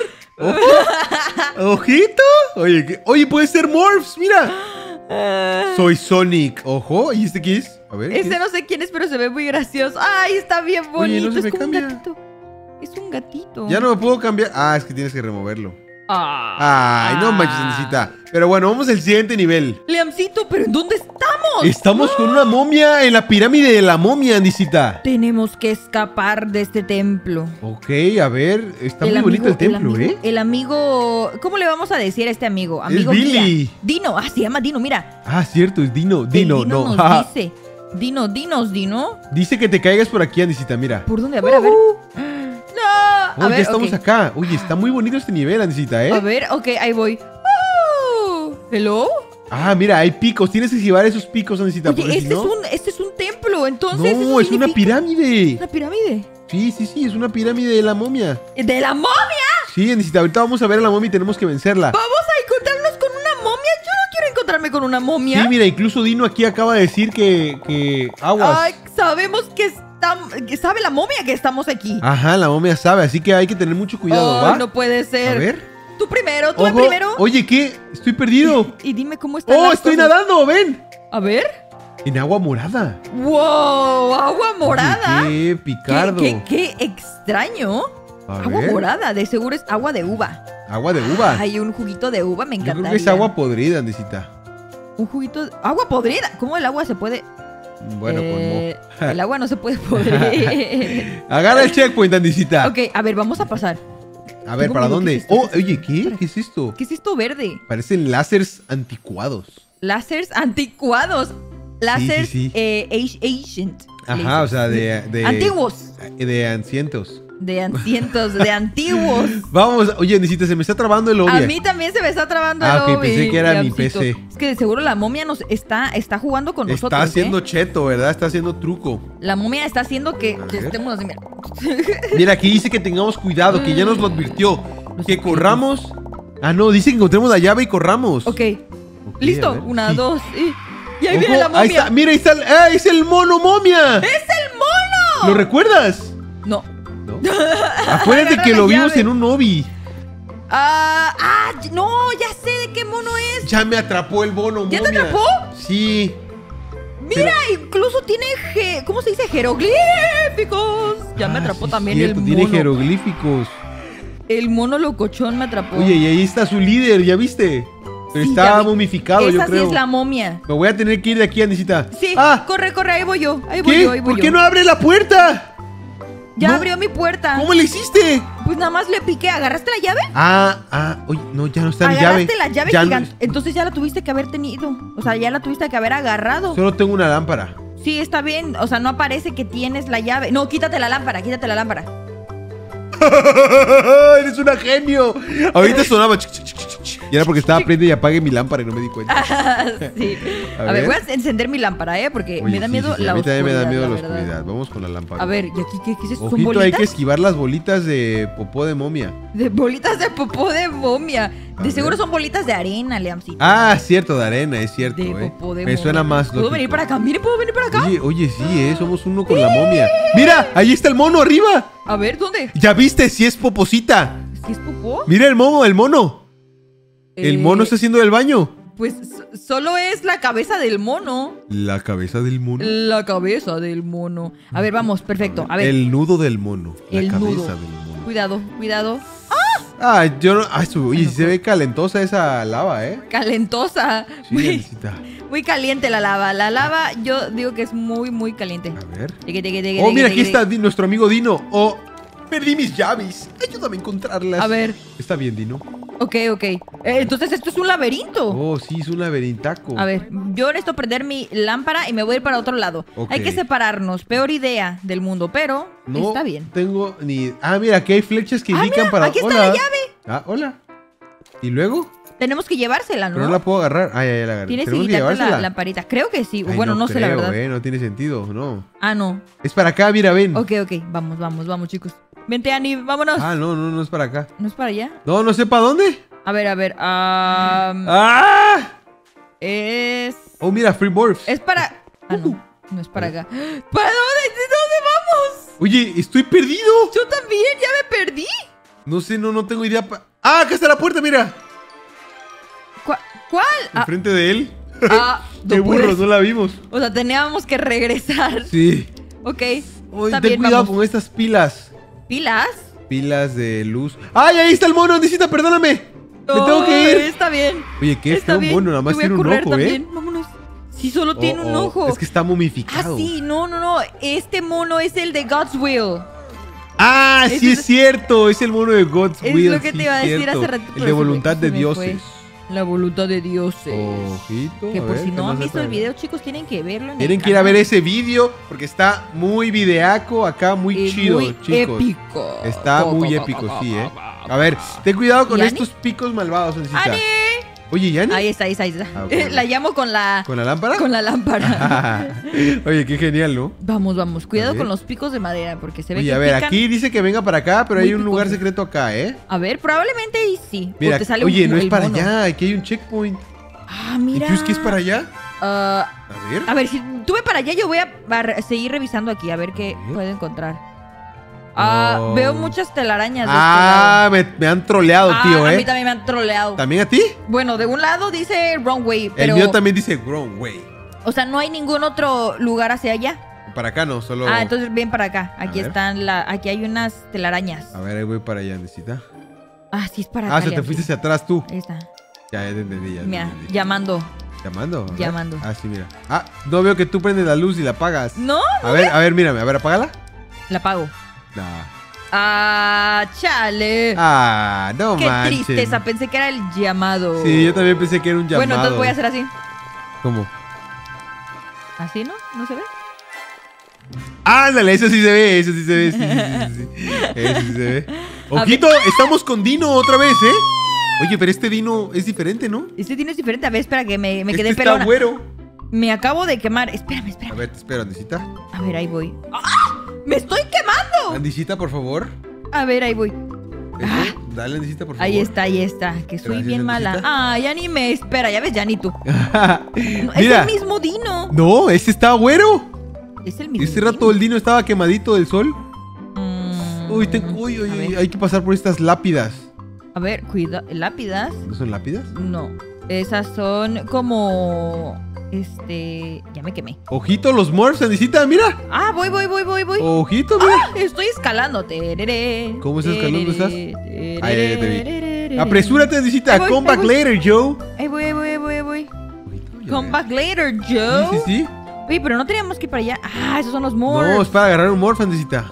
Ojo. Ojito. Oye, puede ser Morphs, mira. Soy Sonic. Ojo. ¿Y este qué es? A ver. ¿qué Ese es? no sé quién es, pero se ve muy gracioso. Ay, está bien Oye, bonito. no se es me como cambia. un gatito. Es un gatito. Ya no me puedo cambiar. Es que tienes que removerlo. Ah. Ay, no manches, necesita. Pero bueno, vamos al siguiente nivel. Leoncito, ¿pero en dónde estamos? Estamos con una momia en la pirámide de la momia, Andisita. Tenemos que escapar de este templo. Ok, a ver. Está muy bonito el templo, ¿eh? El amigo... ¿Cómo le vamos a decir a este amigo? Amigo Billy. guía. Dino. Se llama Dino, mira. Cierto, es Dino. El Dino, no. nos dice. Dino. Dice que te caigas por aquí, Andisita, mira. ¿Por dónde? A ver. ¡No! A Oye, ver, ya estamos ok. acá. Oye, está muy bonito este nivel, Andisita, ¿eh? A ver, ok, ahí voy. ¿Hello? Mira, hay picos. Tienes que esquivar esos picos, Andisita. Oye, porque si no... este es un templo, entonces. No, ¿eso es una significa- pirámide. ¿Una pirámide? Sí, es una pirámide de la momia. ¿De la momia? Sí, Andisita, ahorita vamos a ver a la momia y tenemos que vencerla. ¿Vamos a encontrarnos con una momia? Yo no quiero encontrarme con una momia. Sí, mira, incluso Dino aquí acaba de decir que aguas. Ay, sabemos que sabe la momia que estamos aquí. Ajá, la momia sabe, así que hay que tener mucho cuidado, Ay, ¿va? no puede ser. A ver. Tú primero, tú Ojo. primero. Oye, ¿qué? Estoy perdido. Y dime cómo están ¡Oh, las estoy cosas. nadando! ¡Ven! A ver. En agua morada. ¡Wow! Agua morada. Oye, qué picardo. Qué extraño. A Agua ver. morada, de seguro es agua de uva. Agua de uva. Hay un juguito de uva, me Yo encantaría. creo que es agua podrida, Andisita. Un juguito de... ¡Agua podrida! ¿Cómo el agua se puede...? Bueno, El agua no se puede podrir. Agarra el checkpoint, Andisita. Ok, a ver, vamos a pasar. A ver, Tengo ¿para miedo, dónde? ¿qué es esto? Oh, oye, ¿qué? ¿Qué es esto? ¿Qué es esto verde? Parecen láseres anticuados. Láseres anticuados. Láseres sí. ancient. Ajá, o sea, de Antiguos. De ancientos. De ancientos, de antiguos. Vamos, oye, Andisita, se me está trabando el A lobby. mí también se me está trabando el Ok, lobby, pensé que era mi Leoncito. PC. Es que de seguro la momia nos está jugando con nosotros. Está haciendo ¿eh? cheto, ¿verdad? Está haciendo truco. La momia está haciendo que ver. estemos así, mira. Mira, aquí dice que tengamos cuidado, que ya nos lo advirtió. Los Que objetos. corramos. No, dice que encontremos la llave y corramos. Ok, Ok, listo. a ver, Una, sí. dos y ahí Ojo, viene la momia. ahí está, mira, ahí está. ¡Es el mono momia! ¡Es el mono! ¿Lo recuerdas? No. ¿No? Acuérdate Agarra que la lo vimos llave. en un obi. No, ya sé de qué mono es. Ya me atrapó el mono ¿Ya te momia. atrapó? Sí. Mira, incluso tiene, ¿cómo se dice? Jeroglíficos. Ya me atrapó Sí, también cierto, el tiene mono. jeroglíficos. El mono locochón me atrapó. Oye, y ahí está su líder, ¿ya viste? Pero Sí, está ya vi. momificado, yo Esa sí creo. es la momia. Me voy a tener que ir de aquí, Andisita. Sí, corre, ahí voy yo. Ahí voy ¿Qué? yo, ahí voy ¿Por yo. qué no abre la puerta? Ya No. abrió mi puerta. ¿Cómo le hiciste? Pues nada más le piqué. ¿Agarraste la llave? Oye, no, ya no está mi llave. Agarraste la llave Ya no- gigante. Entonces ya la tuviste que haber tenido. O sea, ya la tuviste que haber agarrado. Solo tengo una lámpara. Sí, está bien. O sea, no aparece que tienes la llave. No, quítate la lámpara, quítate la lámpara. Eres una genio. Ahorita sonaba. Y era porque estaba prende y apague mi lámpara y no me di cuenta. Sí. A A ver, ver. voy a encender mi lámpara, porque Oye, me da sí, miedo sí, sí, la a mí también me da oscuridad, miedo la verdad. oscuridad. Vamos con la lámpara. A ver, ¿y aquí qué es eso? ¿Son Ojito, bolitas? hay que esquivar las bolitas de popó de momia. De bolitas de popó de momia. A De seguro ver. son bolitas de arena, Leamcito. Cierto, de arena, es cierto. De popó de Me momia. suena más ¿Puedo lógico. venir para acá? Mire, ¿puedo venir para acá? Oye, sí, somos uno con la momia. ¡Mira! Ahí está el mono arriba. A ver, ¿dónde? ¿Ya viste? Si es poposita. ¿Sí es popó? Mira el mono. El mono está haciendo del baño. Pues solo es la cabeza del mono. La cabeza del mono. La cabeza del mono. A ver, vamos, perfecto. A ver, El nudo del mono. El la cabeza nudo. del mono. cuidado, cuidado. Yo no. Oye, sí se ve calentosa esa lava, ¿eh? Calentosa. Sí, Muy, Alicita. muy caliente la lava. La lava, yo digo que es muy, muy caliente. A ver. Teque, teque, teque, Oh, teque, mira, teque, aquí está teque. Nuestro amigo Dino. Oh, perdí mis llaves. Ayúdame a encontrarlas. A ver. Está bien, Dino. Ok. Entonces esto es un laberinto. Oh, sí, es un laberintaco. A ver, yo necesito prender mi lámpara y me voy a ir para otro lado. Ok. Hay que separarnos. Peor idea del mundo, pero No está bien. tengo ni... mira, aquí hay flechas que indican mira, para... aquí está hola. la llave. Hola. ¿Y luego? Tenemos que llevársela, ¿no? Pero no la puedo agarrar. Ah, ya la agarré. Tienes que ¿Tenemos quitarte llevársela? la lamparita. Creo que sí. Ay, Bueno, no sé la creo, verdad. No tiene sentido, no. Ah, no. Es para acá, mira, ven. Ok. Vamos, chicos. Vente, Ani, vámonos. Ah, no es para acá. ¿No es para allá? No sé para dónde. A ver. ¡Ah! Es... Oh, mira, Free Morphs. Es para... Ah, no es para acá. ¿Para dónde? ¿De dónde vamos? Oye, estoy perdido. Yo también, ya me perdí. No sé, no tengo idea. ¡Ah, acá está la puerta, mira! ¿Cuál? Enfrente de él. No ¡Qué burros, puedes. no la vimos! O sea, teníamos que regresar. Sí. Ok. Oye, Está ten bien, cuidado vamos. con estas pilas. ¿Pilas? Pilas de luz. ¡Ay, ahí está el mono! ¡Necesita, perdóname! ¡Me tengo que ir! Está bien. Oye, qué Está feo bien. mono. Nada más Yo voy a tiene un correr ojo, también. Vámonos. Sí, solo tiene un ojo. Es que está momificado. Ah, sí, no. Este mono es el de God's Will. Ah, sí es cierto. Es el mono de God's Es Will. lo que sí, te iba a decir cierto. hace ratito. El pero de se me- voluntad se de me dioses. fue. La voluntad de dioses. Ojito. Que a por ver, si ¿qué no más han hay visto por el ahí? video, chicos, tienen que verlo en el Tienen que ir a canal. ver ese video porque está muy videaco acá, muy Es chido, muy chicos. épico. Está muy épico, sí, A ver, ten cuidado con ¿Y Ani? estos picos malvados, Ancita. ¡Ani! Oye, ¿Yani? Ahí está. Ah, ok. La llamo con la... ¿Con la lámpara? Con la lámpara. Oye, qué genial, ¿no? Vamos. Cuidado A ver. con los picos de madera porque se ve Oye, que a ver, pican. aquí dice que venga para acá, pero Muy hay un lugar picosos. secreto acá, ¿eh? A ver, probablemente ahí sí. Mira, O te sale oye, no es el para mono. allá, aquí hay un checkpoint. Ah, ¿Y mira. tú es que es para allá? Ah, A ver. si tú ve para allá, yo voy a seguir revisando aquí a ver qué ver. puedo encontrar. No. Veo muchas telarañas de Ah, me han troleado, este tío, lado. A mí ¿eh? también me han troleado. ¿También a ti? Bueno, de un lado dice wrong way, pero... El mío también dice wrong way. O sea, no hay ningún otro lugar hacia allá. Para acá no, solo... Entonces ven para acá. Aquí ver. están aquí hay unas telarañas. A ver, ahí voy para allá, necesita. Sí es para acá. Ah, se te Leon. fuiste hacia atrás tú. Ahí está. Ya te entendí, ya te Mira, entendí. llamando. ¿Llamando? A ver. Llamando. Ah, sí, mira. Ah, no veo que tú prendes la luz y la apagas. ¿No? A ver, mírame. A ver, apágala. La apago. Nah. Chale. Ah, no Qué manches. tristeza. Pensé que era el llamado. Sí, yo también pensé que era un llamado. Bueno, entonces voy a hacer así. ¿Cómo? ¿Así, no? ¿No se ve? Ándale, eso sí se ve, sí. Eso sí se ve. Ojito, estamos con Dino otra vez, ¿eh? Oye, pero este Dino es diferente, ¿no? Este tiene diferente. A ver, espera que me Este quedé está pelona. güero. Me acabo de quemar. Espérame. A ver, te espero, Andisita. A ver, ahí voy. ¡Ah! ¡Me estoy quemando! Andisita, por favor. A ver, ahí voy. Eso, dale, Andisita, por favor. Ahí está. Que soy Gracias, bien mala. Andresita. Ya ni me espera. Ya ves, ya ni tú. No, es Mira. el mismo Dino. No, este está güero. Es el mismo Este rato el Dino estaba quemadito del sol. Uy, A ver. hay que pasar por estas lápidas. A ver, cuidado. ¿Lápidas? ¿No son lápidas? No. Esas son como... Ya me quemé. Ojito, los morphs, Andisita, mira. Voy. Ojito, mira. Estoy escalando. Tereré, ¿Cómo estás escalando, estás? tereré, Ah, ya te vi. tereré. Apresúrate, Andisita. Ahí voy, Come back ahí voy. later, Joe. Ahí voy. Ojito, ya Come ves. back later, Joe. Sí. Oye, pero no teníamos que ir para allá. Esos son los morphs. No, es para agarrar un morph, Andisita.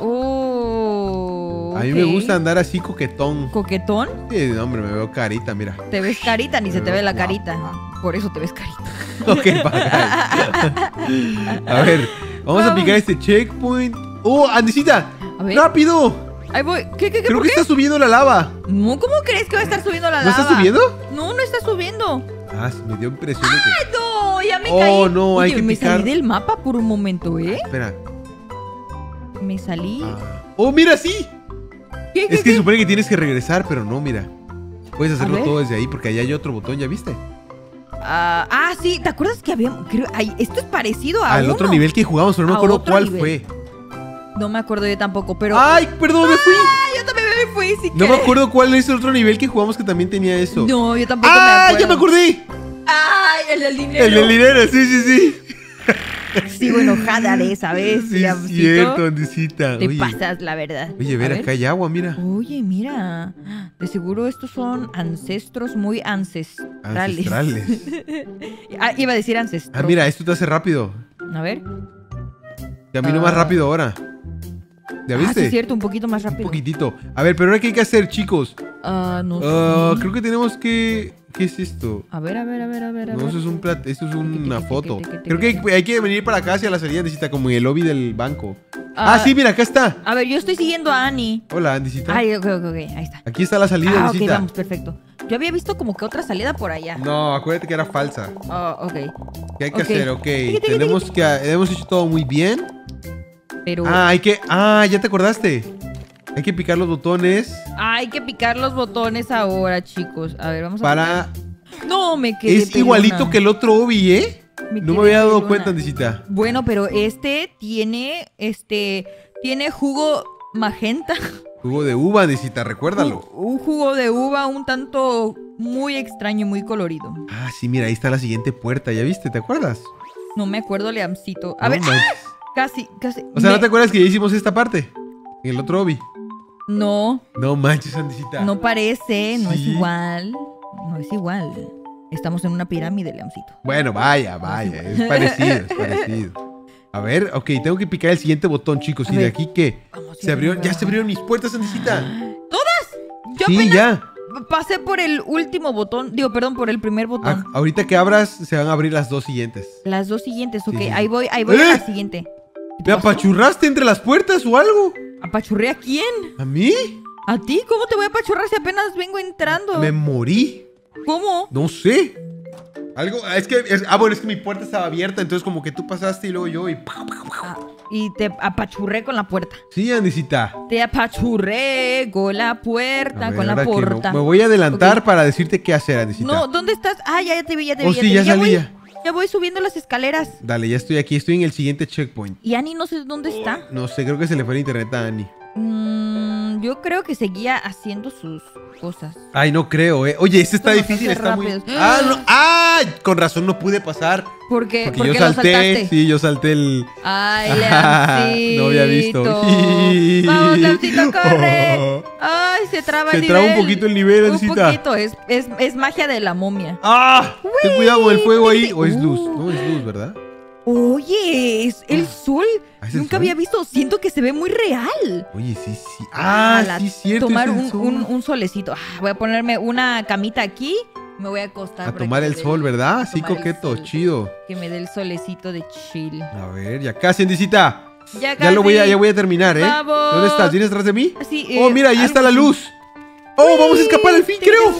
A mí me ok. gusta andar así coquetón. ¿Coquetón? Sí, no, hombre, me veo carita, mira. Te ves carita, ni se te ve la Guapo. carita. Por eso te ves carita. Ok, para. A ver, vamos a picar este checkpoint. ¡Oh, Andisita! A ver. ¡Rápido! Ahí voy. ¿Qué? Creo ¿Por que qué? está subiendo la lava. No, ¿cómo crees que va a estar subiendo la ¿No lava? está subiendo? No está subiendo. Me dio impresión de que... No, ya me Oh, caí. no, Oye, hay que me picar. salí del mapa por un momento, ¿eh? Espera. Me salí. ¡Oh, mira, sí! ¿Qué? Es que se supone que tienes que regresar, pero no, mira. Puedes hacerlo ver. todo desde ahí porque allá hay otro botón, ¿ya viste? Sí, ¿te acuerdas que había? Esto es parecido a El otro uno. nivel que jugamos, pero no me A acuerdo otro cuál nivel. fue. No me acuerdo yo tampoco, pero. ¡Ay, perdón, me fui! Yo también me fui, si No me acuerdo cuál es el otro nivel que jugamos que también tenía eso. No, yo tampoco me ¡Ah, acuerdo. ya me acordé! ¡Ay, el del dinero! El del dinero, sí. Sigo enojada de esa vez, Sí, es Leoncito. cierto, Andisita. Te Oye, pasas, la verdad. Oye, ver, acá hay agua, mira. Oye, mira. De seguro estos son ancestros muy ancestrales. Ancestrales. Iba a decir ancestros. Mira, esto te hace rápido. A ver. Camino más rápido ahora. ¿Ya viste? Sí, es cierto, un poquito más Un rápido. poquitito. A ver, pero ahora qué hay que hacer, chicos. No sé. Creo que tenemos que... ¿Qué es esto? A ver. No, eso es un esto es una Tiqui, foto. tiqui, tiqui, Creo tiqui. que hay que venir para acá hacia la salida, Andisita, como en el lobby del banco. Ah, Sí, mira, acá está. A ver, yo estoy siguiendo a Annie. Hola, Andisita. Ok, ahí está. Aquí está la salida, Ok, Andisita. vamos, perfecto. Yo había visto como que otra salida por allá. No, acuérdate que era falsa. Oh, ok. ¿Qué hay que hacer? Ok, Tiqui. hemos hecho todo muy bien. Pero... ya te acordaste. Hay que picar los botones hay que picar los botones ahora, chicos. A ver, vamos a para... picar. No, me quedé Es igualito que el otro Obi, ¿eh? No me había dado cuenta, Andesita. Bueno, pero tiene jugo magenta. Jugo de uva, Andesita, recuérdalo. Un jugo de uva un tanto muy extraño y muy colorido. Ah, sí, mira, ahí está la siguiente puerta, ¿ya viste? ¿Te acuerdas? No me acuerdo, Leamcito. A No ver, manches. casi. O sea, ¿no te acuerdas que ya hicimos esta parte? En el otro Obi. No, No manches, Andesita. no parece, no es Sí. igual. No es igual. Estamos en una pirámide, Leamcito. Bueno, vaya, es parecido. A ver, ok, tengo que picar el siguiente botón, chicos. A ¿Y de ver. aquí qué? Vamos, Ya se abrieron mis puertas, Andesita. Yo Sí, apenas ya. pasé por el último botón. Digo, perdón, por el primer botón. Ahorita que abras, se van a abrir las dos siguientes. Las dos siguientes, ok. Sí. Ahí voy a ¡Eh! la siguiente. ¿Me apachurraste entre las puertas o algo? ¿Apachurré a quién? ¿A mí? ¿A ti? ¿Cómo te voy a apachurrar si apenas vengo entrando? Me morí. ¿Cómo? No sé. Algo, es que mi puerta estaba abierta, entonces como que tú pasaste y luego yo y... Y te apachurré con la puerta. Sí, Andesita. Te apachurré con la puerta, A ver, con la ahora que no- puerta. Me voy a adelantar Ok. para decirte qué hacer, Andesita. No, ¿dónde estás? Ah, ya te vi, Oh, sí, ya salí ya. Ya voy subiendo las escaleras. Dale, ya estoy aquí, estoy en el siguiente checkpoint. Y Ani no sé dónde está. No sé, creo que se le fue el internet a Ani. Yo creo que seguía haciendo sus cosas. Ay, no creo, Oye, este está Somos difícil, está muy... rápidos. Ah, no. Ah, con razón no pude pasar. Porque Porque yo lo salté, saltaste. sí, yo salté el... Ay, No había visto. Vamos, Leamcito, corre. Ay, se traba el Se nivel. traba un poquito el nivel, Un Andesita. poquito, es magia de la momia. ¡Ah! Ten cuidado con el fuego ahí. ¿O es luz? Uh. No, es luz, ¿verdad? Oye, es el sol. ¿Es el Nunca sol? había visto. Siento que se ve muy real. Oye, sí. Ah, La- sí, es cierto. Tomar es el un, sol. un solecito. Voy a ponerme una camita aquí. Me voy a acostar. A para tomar que el me dé sol, ¿verdad? Así tomar el coqueto, sol. chido. Que me dé el solecito de chill. A ver, ya casi, Andesita. Ya Ya lo voy a, casi. ya voy a terminar, ¿eh? Vamos. ¿Dónde estás? ¿Vienes atrás de mí? Sí, Oh, mira, ahí algo está la así. luz. Oh, vamos a escapar al fin, creo.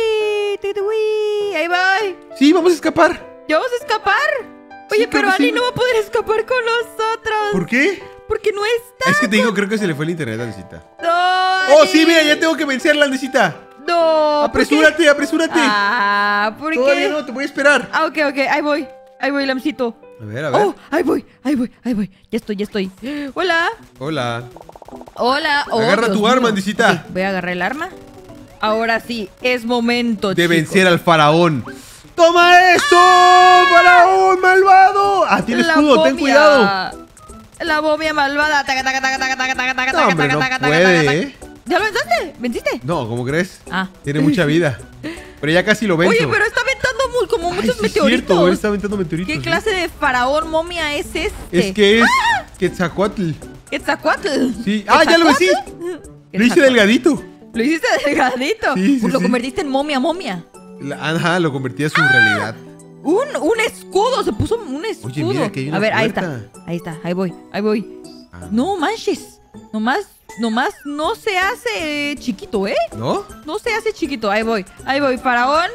Ahí voy. Sí, vamos a escapar. ¿Ya vamos a escapar? Oye, Sí, creo pero que Ani sí. no va a poder escapar con nosotros. ¿Por qué? Porque no está. Es que te digo, creo que se le fue el internet, Andesita. No, Oh, Ani. sí, mira, ya tengo que vencerla, Andesita. No. ¿por qué? Apresúrate, apresúrate. Ah, ¿por Todavía qué? no, te voy a esperar. Ah, ok. Ahí voy, Lamcito. A ver, a ver. Oh, ahí voy. Ya estoy. Hola. Hola. Hola. Oh, Agarra Dios tu arma, mío. Andesita. Ok, voy a agarrar el arma. Ahora sí, es momento, De chicos. vencer al faraón. ¡Toma esto! ¡Faraón malvado! Ah, tiene La escudo, ten momia. cuidado. La momia malvada. Taca, taca, taca, taca, taca, taca, taca, No, hombre, taca, no taca, taca, puede, taca, ¿eh? taca. ¿Ya lo venzaste? ¿Venciste? No, ¿cómo crees? Ah. Tiene mucha vida. Pero ya casi lo venzo. Oye, pero está aventando como Ay, muchos sí es cierto, él meteoritos. está aventando meteoritos. ¿Qué ¿eh? clase de faraón momia es este? Es que es Quetzalcóatl. Quetzalcóatl. Sí. Ah, ya lo vencí. Lo hice Quetzalcóatl. delgadito. Lo hiciste delgadito. Sí, sí, Lo sí. convertiste en momia. Ajá, lo convertí a su realidad. Un escudo. Se puso un escudo. Oye, mira, que hay una A ver, puerta. ahí está. Ahí voy. Ah. No manches. Nomás no se hace chiquito, ¿eh? ¿No? No se hace chiquito. Ahí voy, faraón.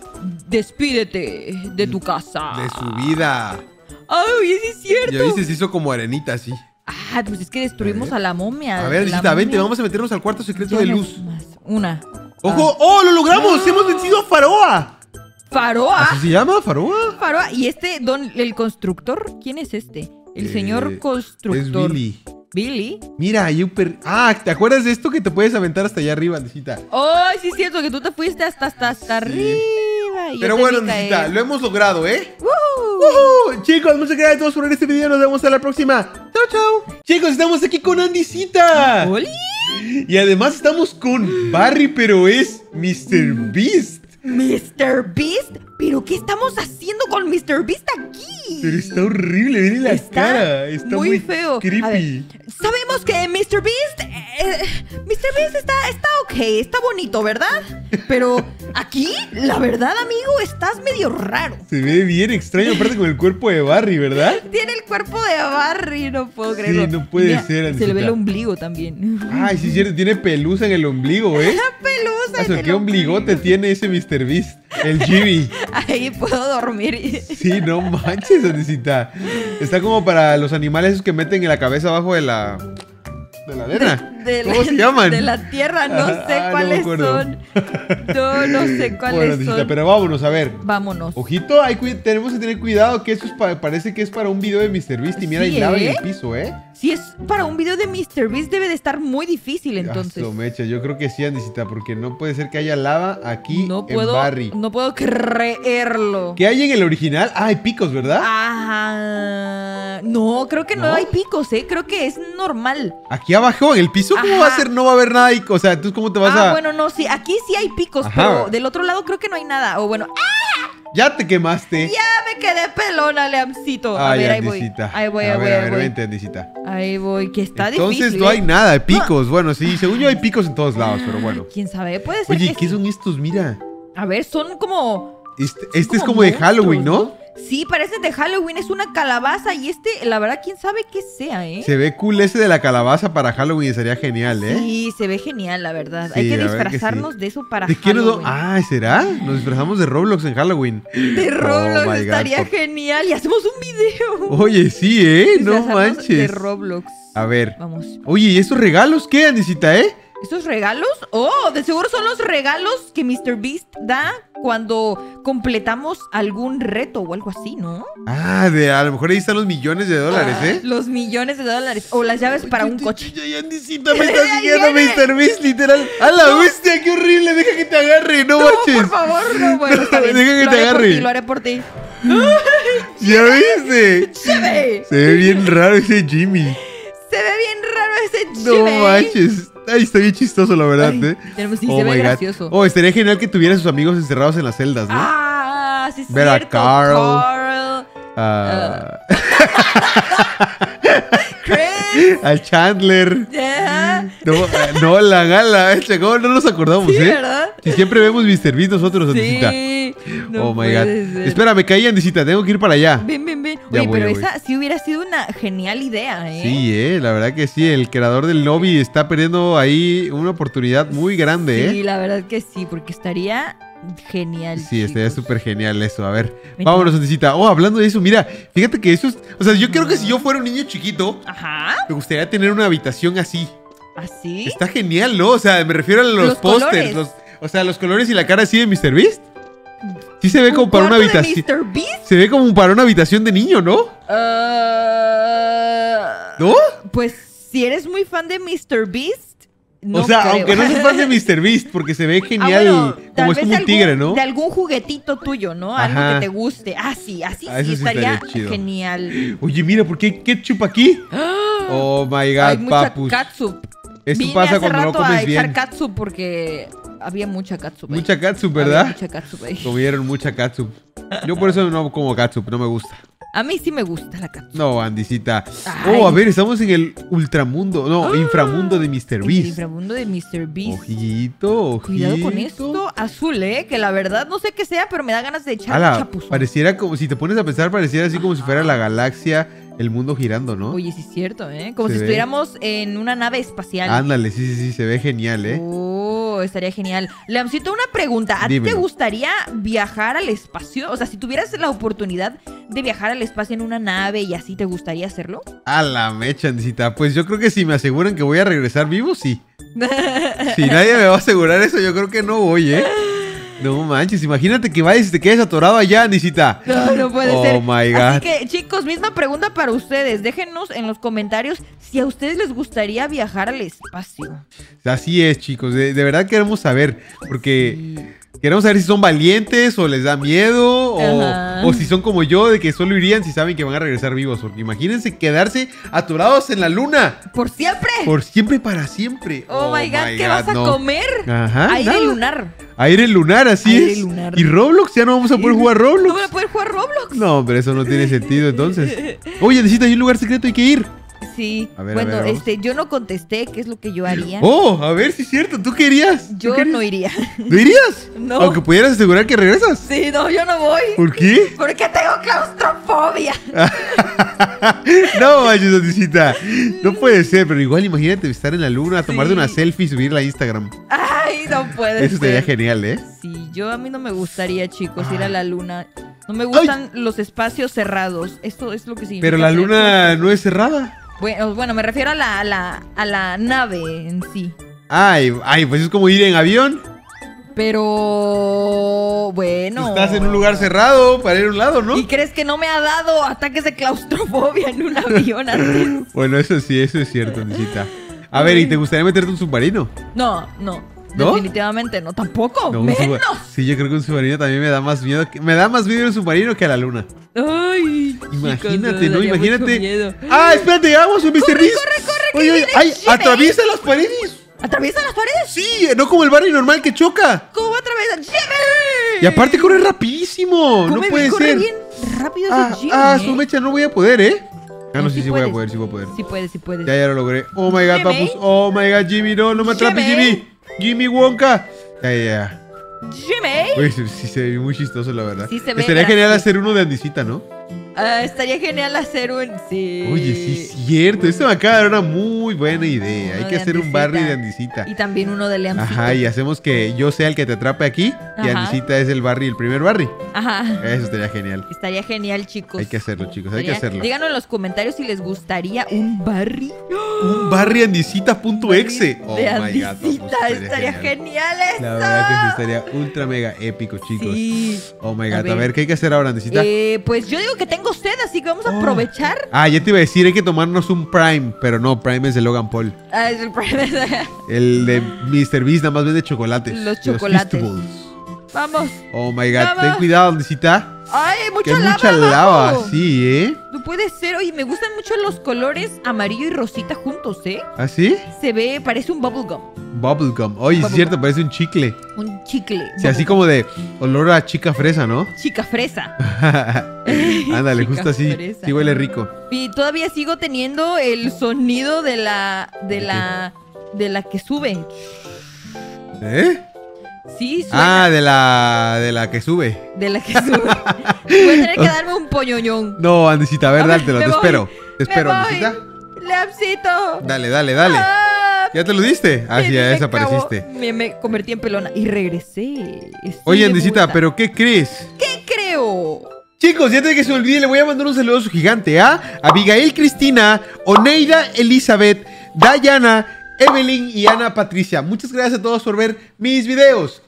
Despídete de tu casa. De su vida. Ay, sí es cierto. Ya viste, se hizo como arenita así. Ah, pues es que destruimos A ver. a la momia. A ver, La Andesita, vente, momia. vamos a meternos al cuarto secreto Ya de no luz. es más. Una. ¡Ojo! ¡Oh, lo logramos! ¡Hemos vencido a Faroa! Faroa. ¿Así se llama? ¿Faroa? Faroa. ¿Y el constructor? ¿Quién es este? El señor Es constructor. Billy. ¿Billy? Mira, hay un Ah, ¿te acuerdas de esto que te puedes aventar hasta allá arriba, Andesita? Ay, sí es cierto que tú te fuiste hasta arriba. y yo Pero te bueno, vi caer. Andesita, lo hemos logrado, ¿eh? ¡Woohoo! Chicos, muchas gracias a todos por ver este video. Nos vemos a la próxima. Chao, chao. Chicos, estamos aquí con Andesita. ¡Oli! Y además estamos con Barry, pero es Mr. Beast. ¿Mr. Beast? ¿Pero qué estamos haciendo con Mr. Beast aquí? Pero está horrible, miren la Está cara. Está muy feo. A creepy. ver, sabemos que Mr. Beast está ok, está bonito, ¿verdad? Pero aquí, la verdad, amigo, estás medio raro. Se ve bien extraño, aparte con el cuerpo de Barry, ¿verdad? Tiene el cuerpo de Barry, no puedo creerlo. no puede ser, Se le ve Andesita. el ombligo también. Ay, sí es cierto, tiene pelusa en el ombligo, ¿eh? Pelusa ¿Qué ombligote tiene ese Mr. Beast? El Jimmy. Ahí puedo dormir. Sí, no manches, Andesita. Está como para los animales esos que meten en la cabeza abajo de la arena. ¿Cómo se llaman? De la tierra, no sé cuáles son. No sé cuáles son. Pero vámonos, a ver. Vámonos. Ojito, tenemos que tener cuidado que eso parece que es para un video de Mr. Beast. Y mira, hay lava en el piso, ¿eh? Si es para un video de Mr. Beast, debe de estar muy difícil, entonces. Mecha, yo creo que sí, Andesita, porque no puede ser que haya lava aquí en Barry. No puedo creerlo. ¿Qué hay en el original? Ah, hay picos, ¿verdad? Ajá. No, creo que no hay picos, ¿eh? Creo que es normal. ¿Aquí abajo, en el piso? ¿Cómo va a ser? No va a haber nada. O sea, ¿tú cómo te vas a...? Bueno, no, sí. Aquí sí hay picos, pero del otro lado creo que no hay nada. O bueno... ¡Ah! Ya te quemaste. Ya me quedé pelona, Leamcito. A ver, ahí voy. Ahí voy. Vente, Andesita. Ahí voy, que está difícil. Entonces no hay nada, hay picos. No. Bueno, sí, según yo hay picos en todos lados, pero bueno. ¿Quién sabe? Puede ser. Oye, ¿qué son estos? Mira. A ver, son como... Este es como de Halloween, ¿no? Sí, parece de Halloween, es una calabaza y la verdad, quién sabe qué sea, ¿eh? Se ve cool ese de la calabaza para Halloween, sería genial, ¿eh? Sí, se ve genial, la verdad. Hay que disfrazarnos de eso para Halloween. ¿De qué ¿será? Nos disfrazamos de Roblox en Halloween. De Roblox, estaría genial. Y hacemos un video. Oye, sí, ¿eh? No manches. De Roblox. A ver. Vamos. Oye, ¿y estos regalos qué, Andesita, eh? ¿Estos regalos? Oh, de seguro son los regalos que Mr. Beast da cuando completamos algún reto o algo así, ¿no? Ah, a lo mejor ahí están los millones de dólares, ¿eh? Los millones de dólares. O las llaves para un coche. Andesita, me está siguiendo Mr. Beast, literal. ¡A la bestia! ¡Qué horrible! Deja que te agarre, no manches. Por favor, no. Bueno, está bien. Deja que te agarre. Lo haré por ti. ¿Ya viste? Se ve bien raro ese Jimmy. Se ve bien raro ese Jimmy. No manches. Ay, está bien chistoso, la verdad, ¿eh? Se ve gracioso. Oh, estaría genial que tuviera a sus amigos encerrados en las celdas, ¿no? Ah, sí, ver cierto. a Carl. Chris. Al Chandler. Yeah. No, la gala. ¿Cómo no nos acordamos, sí, ¿verdad? Si siempre vemos Mr. Beast nosotros, Andesita. Sí. No my God. Espera, me caí, Andesita. Tengo que ir para allá. Ven. Oye, esa sí hubiera sido una genial idea, ¿eh? Sí, la verdad que sí. El creador del lobby está perdiendo ahí una oportunidad muy grande, ¿eh? Sí, la verdad que sí, porque estaría genial. Sí, estaría súper genial eso. A ver, vámonos, Andesita. Oh, hablando de eso, mira, fíjate que eso es... O sea, yo creo que si yo fuera un niño chiquito, me gustaría tener una habitación así. ¿Así? Está genial, ¿no? O sea, me refiero a los pósters. O sea, los colores y la cara así de Mr. Beast. Sí se ve como para una habitación. ¿Mr. Beast? Se ve como para una habitación de niño, ¿no? ¿No? Pues si eres muy fan de Mr. Beast, no o sea, creo. aunque no soy fan de Mr. Beast, porque se ve genial, como es como un tigre, ¿no? De algún juguetito tuyo, ¿no? Algo que te guste. Así sí estaría genial. Oye, mira, ¿por qué hay ketchup aquí? Oh my God, hay mucha papus. catsup. Esto pasa cuando no comes bien. A echar catsup porque había mucha catsup. Mucha catsup, ¿verdad? Había mucha catsup ahí. Comieron mucha catsup. Yo por eso no como catsup, no me gusta. A mí sí me gusta la catsup. No, Andesita. Oh, a ver, estamos en el ultramundo. No, inframundo de Mr. Beast. El inframundo de Mr. Beast. Ojito. Cuidado con esto azul, que la verdad no sé qué sea, pero me da ganas de echar un chapuzón. Pareciera como, si te pones a pensar, pareciera así como si fuera la galaxia, el mundo girando, ¿no? Oye, sí es cierto, Como si estuviéramos en una nave espacial. Ándale, sí, se ve genial, Oh, estaría genial. Leamcito, una pregunta. ¿A ti te gustaría viajar al espacio? O sea, si tuvieras la oportunidad de viajar al espacio en una nave y así, ¿te gustaría hacerlo? A la mecha, Andesita. Pues yo creo que si me aseguran que voy a regresar vivo, sí. Si nadie me va a asegurar eso, yo creo que no voy, No manches, imagínate que vayas y te quedes atorado allá, Andesita. No puede ser. Oh my God. Así que, chicos, misma pregunta para ustedes. Déjenos en los comentarios si a ustedes les gustaría viajar al espacio. Así es, chicos. De verdad queremos saber. Porque queremos saber si son valientes o les da miedo. O si son como yo, de que solo irían si saben que van a regresar vivos. Porque imagínense quedarse atorados en la luna. ¿Por siempre? Por siempre, para siempre. Oh my God, ¿qué vas a comer? Ajá. Aire lunar. Aire lunar, así es. Y Roblox, ya no vamos a poder jugar Roblox. ¿No van a poder jugar Roblox? No, pero eso no tiene sentido entonces. Oye, Andesita, hay un lugar secreto, hay que ir. Sí. Bueno, yo no contesté qué es lo que yo haría. Oh, a ver si es cierto. ¿Tú querías? Yo no iría. ¿No irías? No. Aunque pudieras asegurar que regresas. Sí, no, yo no voy. ¿Por qué? Porque tengo claustrofobia. No, manches, Andesita. No puede ser, pero igual imagínate estar en la luna, tomarte una selfie y subirla a Instagram. Ay, no puede Eso sería ser. genial, ¿eh? Sí, a mí no me gustaría, chicos, ir a la luna. No me gustan los espacios cerrados. Esto es lo que significa. Pero la tener luna no es cerrada. Bueno, me refiero a la nave en sí. Ay, pues es como ir en avión. Pero bueno. Estás en un lugar cerrado para ir a un lado, ¿no? ¿Y crees que no me ha dado ataques de claustrofobia en un avión antes? Bueno, eso sí, eso es cierto, Nisita. A ver, ¿y te gustaría meterte en un submarino? No. ¿No? Definitivamente no. Tampoco. No, menos. Sí, yo creo que un submarino también me da más miedo. Me da más miedo el submarino que a la luna. Ay, Imagínate, chicos, ¿no? daría mucho Imagínate. miedo. Ah, espérate, vamos, un Mr. Beast. Corre, Oye, que viene ay, Jimmy. atraviesa las paredes. ¿Atraviesa las paredes? Sí, no como el Barry normal que choca. ¿Cómo atraviesa? ¡Jimmy! Y aparte corre rapidísimo. No puede corre ser. bien rápido ese Jimmy, Su mecha, no voy a poder, ¿eh? Ah, no, sí voy a puedes. poder. Sí puedes. Ya lo logré. Oh my god, Jimmy. papus. Oh my god, Jimmy, no me atrapes, Jimmy. Jimmy Wonka. Ya. Jimmy. Uy, sí se ve muy chistoso, la verdad. Sí se ve Estaría genial gracioso. hacer uno de Andisita, ¿no? Estaría genial hacer un... Sí. Oye, sí es cierto. Esto me acaba de dar una muy buena idea. Hay Uno que de hacer un Andisita. Barry de Andisita. Y también uno de Leamcito. Ajá, y hacemos que yo sea el que te atrape aquí y Ajá. Andisita es el Barry, el primer Barry. Ajá. Eso estaría genial. Estaría genial, chicos. Hay que hacerlo, chicos, hay que hacerlo. Díganos en los comentarios si les gustaría un Barry. Un Barry Andisita.exe. Oh de my god, Andisita. papus, Estaría genial eso. La verdad que sí estaría ultra mega épico, chicos. Sí. Oh my A god, a ver, ver. ¿qué hay que hacer ahora, Andisita? Pues yo digo que tengo sed, así que vamos a aprovechar. Ya te iba a decir, hay que tomarnos un Prime, pero no, Prime es de Logan Paul. Es el El de Mr. Beast nada más vende chocolates. Los chocolates. Feastables. Vamos. Oh my god, Vamos. ten cuidado, Andisita. Ay, Que mucha hay lava. mucha lava, abajo. sí, ¿eh? No puede ser. Oye, me gustan mucho los colores amarillo y rosita juntos, ¿eh? ¿Ah, sí? Se ve, parece un bubblegum. Bubblegum. Oye, es Bubblegum. cierto, parece un chicle. Un chicle. Sí, así como de olor a chica fresa, ¿no? Chica fresa. Ándale, Chica justo así. fresa. Sí huele rico. Y todavía sigo teniendo el sonido de la que sube. ¿Eh? Sí, suena. Ah, de la que sube. De la que sube. Voy a tener que darme un poñoñón. No, Andisita, a ver, A ver, dátelo, me te voy, espero. Te espero, Me voy. Andisita. Leapcito. Dale. Ah, ¿Ya te lo diste? Ah, sí, ya me desapareciste. acabo- Me convertí en pelona y regresé. Estoy Oye, de Andisita, vuelta. ¿pero qué crees? ¿Qué creo? Chicos, y antes de que se me olvide, le voy a mandar un saludo a su gigante, ¿ah? Abigail Cristina, Oneida Elizabeth, Dayana, Evelyn y Ana Patricia. Muchas gracias a todos por ver mis videos.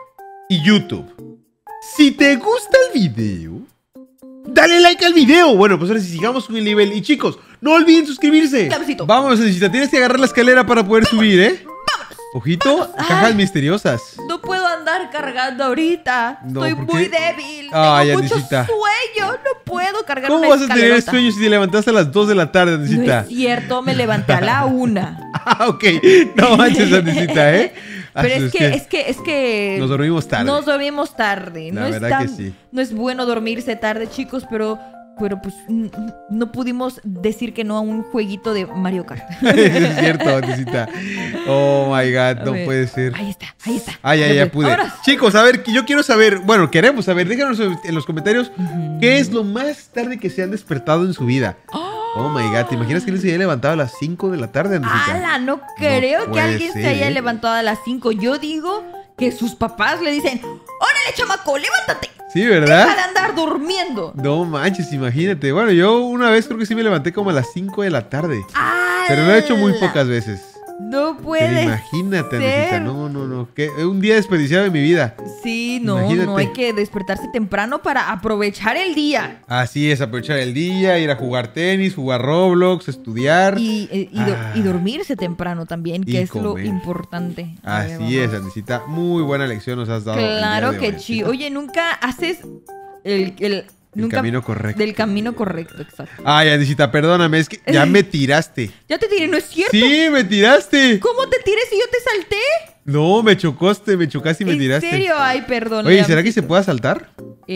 Y YouTube. Si te gusta el video, dale like al video. Bueno, pues ahora sí sigamos con el nivel. Y chicos, no olviden suscribirse. Clavecito. Vamos, Andisita, tienes que agarrar la escalera para poder subir, ¿eh? Ojito, cajas Ay. misteriosas. No puedo andar cargando ahorita. No, Estoy ¿por muy qué? débil. Ay, Tengo mucho Andisita. sueño. No puedo cargar ¿Cómo una vas a tener escalerota. sueño si te levantaste a las 2 de la tarde, No Andisita? es cierto, me levanté a la 1. Ok. No manches, Andisita, ¿eh? Pero es que Nos dormimos tarde. Nos dormimos tarde. La no verdad es tan- que sí. No es bueno dormirse tarde, chicos, pero pues no pudimos decir que no a un jueguito de Mario Kart. Es cierto, Andisita. Oh my god, no A ver. puede ser. Ahí está. Ya pude. Vámonos. Chicos, a ver, yo quiero saber, bueno, queremos saber, déjanos en los comentarios qué es lo más tarde que se han despertado en su vida. Oh my god, ¿te imaginas que él se haya levantado a las 5 de la tarde, Andisita? ¡Hala! No creo que puede alguien ser, se haya ¿eh? levantado a las 5. Yo digo que sus papás le dicen: ¡Órale, chamaco, levántate! Sí, Deja de ¿verdad? andar durmiendo. No manches, imagínate. Bueno, yo una vez creo que sí me levanté como a las 5 de la tarde. Pero lo he hecho muy ¡Hala! pocas veces. No Pero puede imagínate, ser. Andisita. No. Que un día desperdiciado de mi vida. Sí, no Imagínate. hay que despertarse temprano para aprovechar el día. Así es, aprovechar el día, ir a jugar tenis, jugar Roblox, estudiar. Y dormirse temprano también, Y que es lo comer. importante. A ver, Así es, vamos. Andisita. Muy buena lección nos has dado. el día Claro de que hoy, sí. Andisita. Oye, nunca haces el camino correcto. Del camino correcto, exacto. Ay, Andisita, perdóname, es que ya me tiraste. Ya te tiré, ¿no es cierto? Sí, me tiraste. ¿Cómo te tiré si yo te salté? No, me chocaste y me tiraste. ¿En serio? Ay, perdón. Oye, Leam. ¿será que se pueda saltar?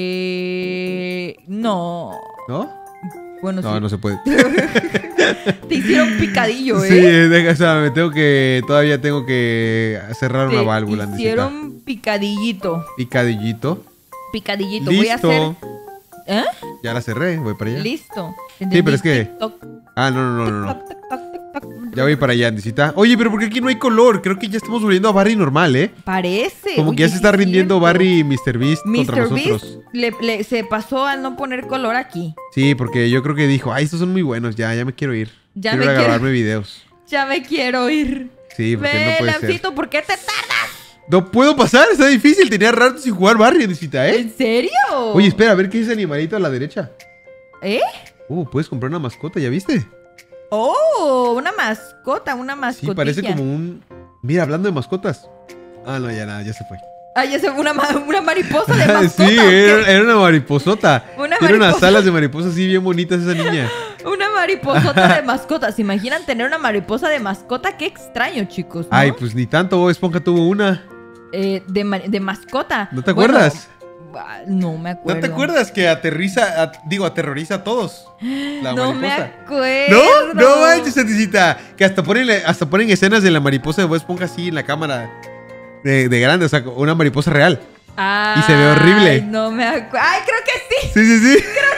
No. ¿No? Bueno, No, sí. no se puede. Te hicieron picadillo, Sí, ¿eh? o sea, todavía tengo que cerrar una válvula, Te Andisita. hicieron picadillito. Picadillito. Picadillito. Voy a Listo. hacer... ¿Eh? Ya la cerré, voy para allá. Listo. Sí, pero es que- TikTok, Ah, no. TikTok, TikTok, TikTok. Ya voy para allá, Andesita. Oye, pero ¿por qué aquí no hay color? Creo que ya estamos volviendo a Barry normal, ¿eh? Parece. Como Oye, que ya se está sí es rindiendo cierto. Barry y Mr. Beast contra Mr. nosotros. Beast se pasó al no poner color aquí. Sí, porque yo creo que dijo, ay, estos son muy buenos, ya me quiero ir. Ya quiero me ir a quiero- grabarme videos. Ya me quiero ir. Sí, porque no Ve, puede ser. Lancito, ¿por qué te tardas? No puedo pasar, está difícil. Tenía rato sin jugar Barry, Andesita, ¿eh? ¿En serio? Oye, espera, a ver qué dice el animalito a la derecha. ¿Eh? Puedes comprar una mascota, ¿ya viste? Oh, una mascotilla. Sí, parece como un... Mira, hablando de mascotas. Ah, no, ya nada, ya se fue. Ah, ya se fue una mariposa de mascota. Sí, ¿o qué? era una mariposota. Una Tiene unas mariposa. alas de mariposa así bien bonitas esa niña. Una mariposota de mascota. ¿Se imaginan tener una mariposa de mascota? Qué extraño, chicos, ¿no? Ay, pues ni tanto, Bob Esponja tuvo una. De mascota. ¿No te acuerdas? No me acuerdo. ¿No te acuerdas que aterroriza a todos? La No me mariposa. acuerdo. ¿No? No manches, Andesita. Que hasta ponen escenas de la mariposa de Bob Esponja así en la cámara de grande, o sea, una mariposa real. Ay, Y se ve horrible. No me acuerdo. Ay, creo que sí. Sí.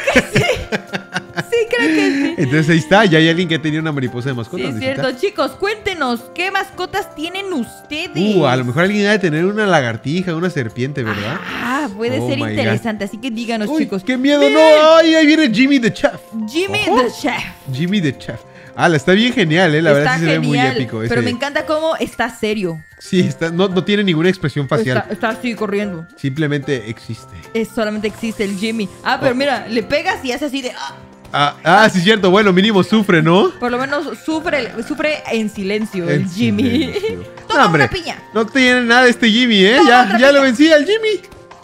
Sí, creo que sí. Entonces ahí está, ya hay alguien que ha tenido una mariposa de mascota. Sí, es Andesita. cierto. Chicos, cuéntenos, ¿qué mascotas tienen ustedes? A lo mejor alguien ha de tener una lagartija, una serpiente, ¿verdad? Ah, puede Oh ser my interesante. Así que díganos, Uy, chicos. ¡qué miedo! Miren, ¡No! ¡Ay, ahí viene Jimmy the Chef! Jimmy Ojo. the Chef. Jimmy the Chef. Está bien genial, la verdad Está sí se ve muy genial, épico. pero me encanta cómo está serio. Sí, no tiene ninguna expresión facial. Está así corriendo. Simplemente existe. Solamente existe el Jimmy. Ah, pero mira, le pegas y hace así de... Sí, cierto. Bueno, mínimo sufre, ¿no? Por lo menos sufre en silencio el En Jimmy. silencio. Toma No, hombre, una piña. no tiene nada este Jimmy, ¿eh? Toma Ya otra lo piña. vencí al Jimmy.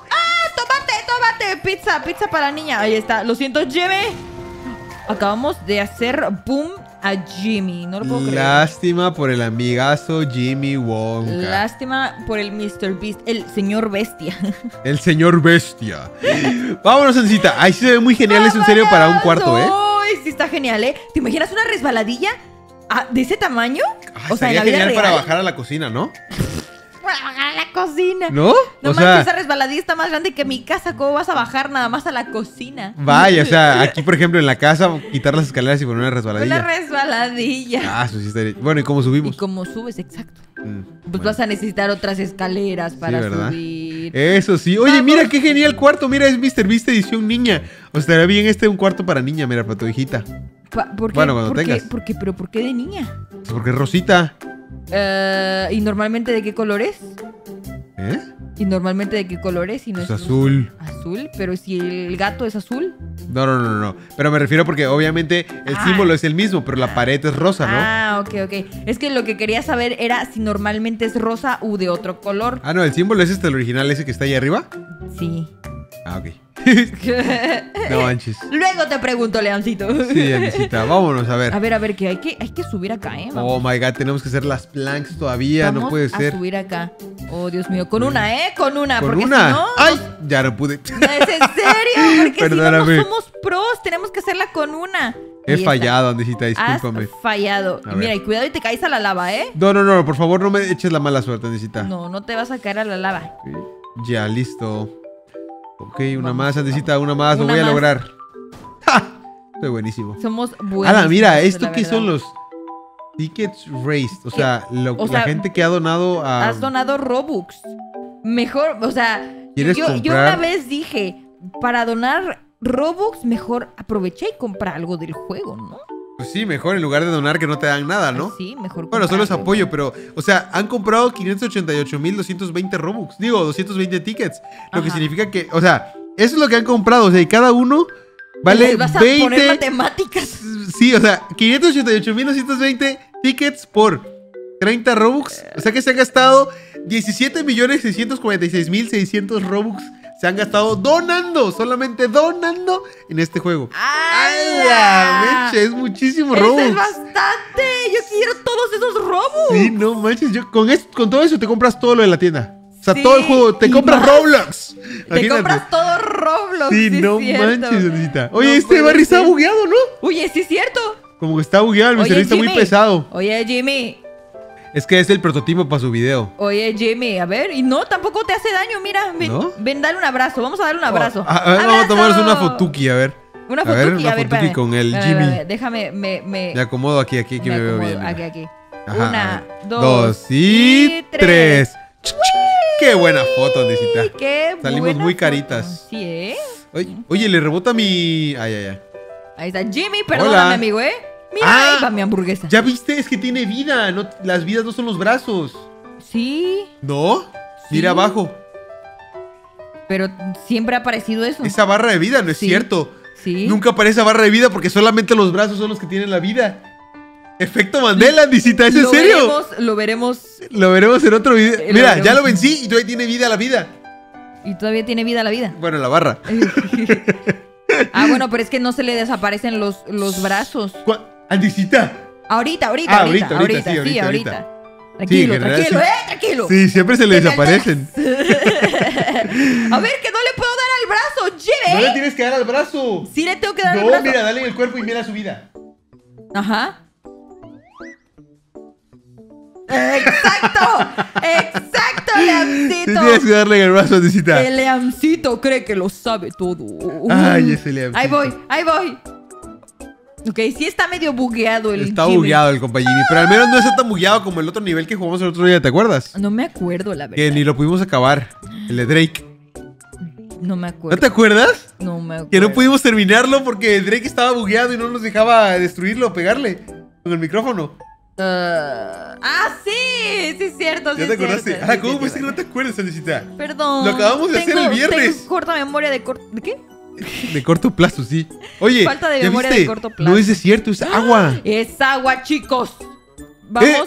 Tómate, pizza para la niña. Ahí está. Lo siento, Jimmy. Acabamos de hacer boom a Jimmy. No lo puedo creer. Lástima por el amigazo Jimmy Wonka. Lástima por el Mr. Beast, el señor bestia. El señor bestia. Vámonos, Andesita. Ahí sí se ve muy genial, es en serio para un cuarto, ¿eh? Ay, sí está genial, ¿eh? ¿Te imaginas una resbaladilla de ese tamaño? O sea, en Estaría la vida genial real. para bajar a la cocina, ¿no? Para bajar a la cocina. ¿No? No O manches, sea, esa resbaladilla está más grande que mi casa. ¿Cómo vas a bajar nada más a la cocina? vaya, o sea, aquí por ejemplo en la casa, quitar las escaleras y poner una Una resbaladilla. resbaladilla. Eso sí estaría. Bueno, ¿y cómo Y subimos? como subes, exacto. Pues Bueno. vas a necesitar otras escaleras para ¿verdad? subir. Eso sí. Oye, Vamos. mira qué genial cuarto. Mira, es Mr. Beast edición niña. O sea, estaría bien un cuarto para niña, mira, para tu hijita. ¿Por qué? Bueno, cuando ¿Por qué? tengas. ¿Pero por qué de niña? Porque es Rosita. ¿Y normalmente de qué color es? ¿Eh? ¿Y normalmente de qué color es? Si no Es es azul. Azul, pero si el gato es azul. No. Pero me refiero porque obviamente el Ah. símbolo es el mismo, pero la pared es rosa, ¿no? Ah, ok. Es que lo que quería saber era si normalmente es rosa u de otro color. Ah, no, el símbolo es el original, ese que está ahí arriba. Sí. Ah, ok. No manches. Luego te pregunto, Leoncito. Sí, Andesita, vámonos a ver. A ver, que hay que subir acá, ¿eh? Vamos. Oh my god, tenemos que hacer las planks todavía, Vamos no puede a ser. subir acá. Oh, Dios mío. Con una, ¿eh? Con una. ¿Con porque una? si no... ¡Ay! Ya no pude. No, ¿es en serio? Porque si no, Perdóname. no somos pros. Tenemos que hacerla con una. He Ahí está. fallado, Andesita, discúlpame. Has fallado. A Y mira, ver. y cuidado y te caes a la lava, ¿eh? No, por favor, no me eches la mala suerte, Andesita. No te vas a caer a la lava. Ok, ya, listo. Ok, una Vamos, más, Andesita, una más, lo Una voy a más. lograr. ¡Ja! Estoy buenísimo. Somos buenos. Ala, mira, ¿esto la qué son verdad. los tickets raised? O sea, O la sea, gente que ha donado a... Has donado Robux. Mejor, o sea, ¿Quieres yo comprar? una vez dije, para donar Robux, mejor aproveché y compra algo del juego, ¿no? Pues sí, mejor en lugar de donar que no te dan nada, ¿no? Sí, mejor Bueno, solo es comprarlo. apoyo, pero, o sea, han comprado 588,220 Robux. Digo, 220 tickets. Lo que Ajá. significa que, o sea, eso es lo que han comprado. O sea, y cada uno vale Les vas a poner 20. matemáticas. Sí, o sea, 588,220 tickets por 30 Robux. O sea que se han gastado 17,646,600 Robux. Se han gastado donando, solamente donando en este juego. ¡Hala! Meche, es muchísimo Eso Robux. es bastante. Yo quiero todos esos Robux. Sí, no manches. Con todo eso te compras todo lo de la tienda. O sea, Sí, todo el juego. Te y compras más. Roblox. Te Imagínate. compras todo Roblox. Sí, es no cierto. manches, Andesita. Oye, No este puede Barry está ser. bugueado, ¿no? Oye, sí es cierto. Como que está bugueado, el Mr. Beast está muy Jimmy. pesado. Oye, Jimmy. Es que es el prototipo para su video. Oye, Jimmy, a ver, y no, tampoco te hace daño, mira, ven, ¿No? ven, dale un abrazo, vamos a darle un abrazo. A ver, vamos a tomarnos una ¡Abrazo! fotuki, a ver. Una A ver, fotuki, una fotuki espérame. con el Espérame, Jimmy. déjame, Me acomodo aquí que me veo acomodo. bien. mira. Aquí. Ajá, Una, a ver. dos y tres. ¡Qué buena foto, ¡Uy, Andesita! qué Salimos buena muy foto! caritas. Sí, ¿eh? Oye, le rebota mi... Ay. Ahí está Jimmy, perdóname, Hola. amigo, ¿eh? Mira, Ah. ahí va mi hamburguesa. ¿Ya viste? Es que tiene vida. No, las vidas no son los brazos. Sí, ¿No? Mira Sí. abajo. pero siempre ha aparecido eso. Esa barra de vida, no es Sí. cierto. Sí. Nunca aparece esa barra de vida porque solamente los brazos son los que tienen la vida. Efecto Mandela, Andesita, ¿es en serio? Lo veremos. Lo veremos en otro video. Lo Mira, veremos. ya lo vencí y todavía tiene vida la vida. Y todavía tiene vida la vida. Bueno, la barra. Ah, bueno, pero es que no se le desaparecen los brazos. Andesita. Ahorita, Ah, ahorita, sí, ahorita. Tranquilo, Sí, en realidad tranquilo, sí. tranquilo. Sí, siempre se le Que me desaparecen. A ver, que no le puedo dar al brazo, No Jimmy. le tienes que dar al brazo. Sí le tengo que dar al No, brazo. mira, dale en el cuerpo y mira su vida. Ajá. Exacto, exacto, Sí, Leamcito. tienes que darle en el brazo, Andesita. El Leamcito cree que lo sabe todo. Ay, ese Leamcito. Ahí voy. Ok, sí está medio bugueado el Está Jimmy. bugueado el compa Jimmy, pero al menos no está tan bugueado como el otro nivel que jugamos el otro día, ¿te acuerdas? No me acuerdo, la Que verdad. ni lo pudimos acabar. El de Drake. No me ¿No acuerdo. te acuerdas? No me acuerdo. Que no pudimos terminarlo porque Drake estaba bugueado y no nos dejaba destruirlo o pegarle con el micrófono. Sí, es cierto. ¿Ya te acordaste? Cierto, ¿Cómo sí, puede ser que no te acuerdes, Andesita? Perdón. Lo acabamos de hacer el viernes. Tengo corta memoria de ¿de qué? De corto plazo, sí. Oye, Falta de ¿ya memoria viste? de corto plazo. No es desierto, es agua. Es agua, chicos. Vamos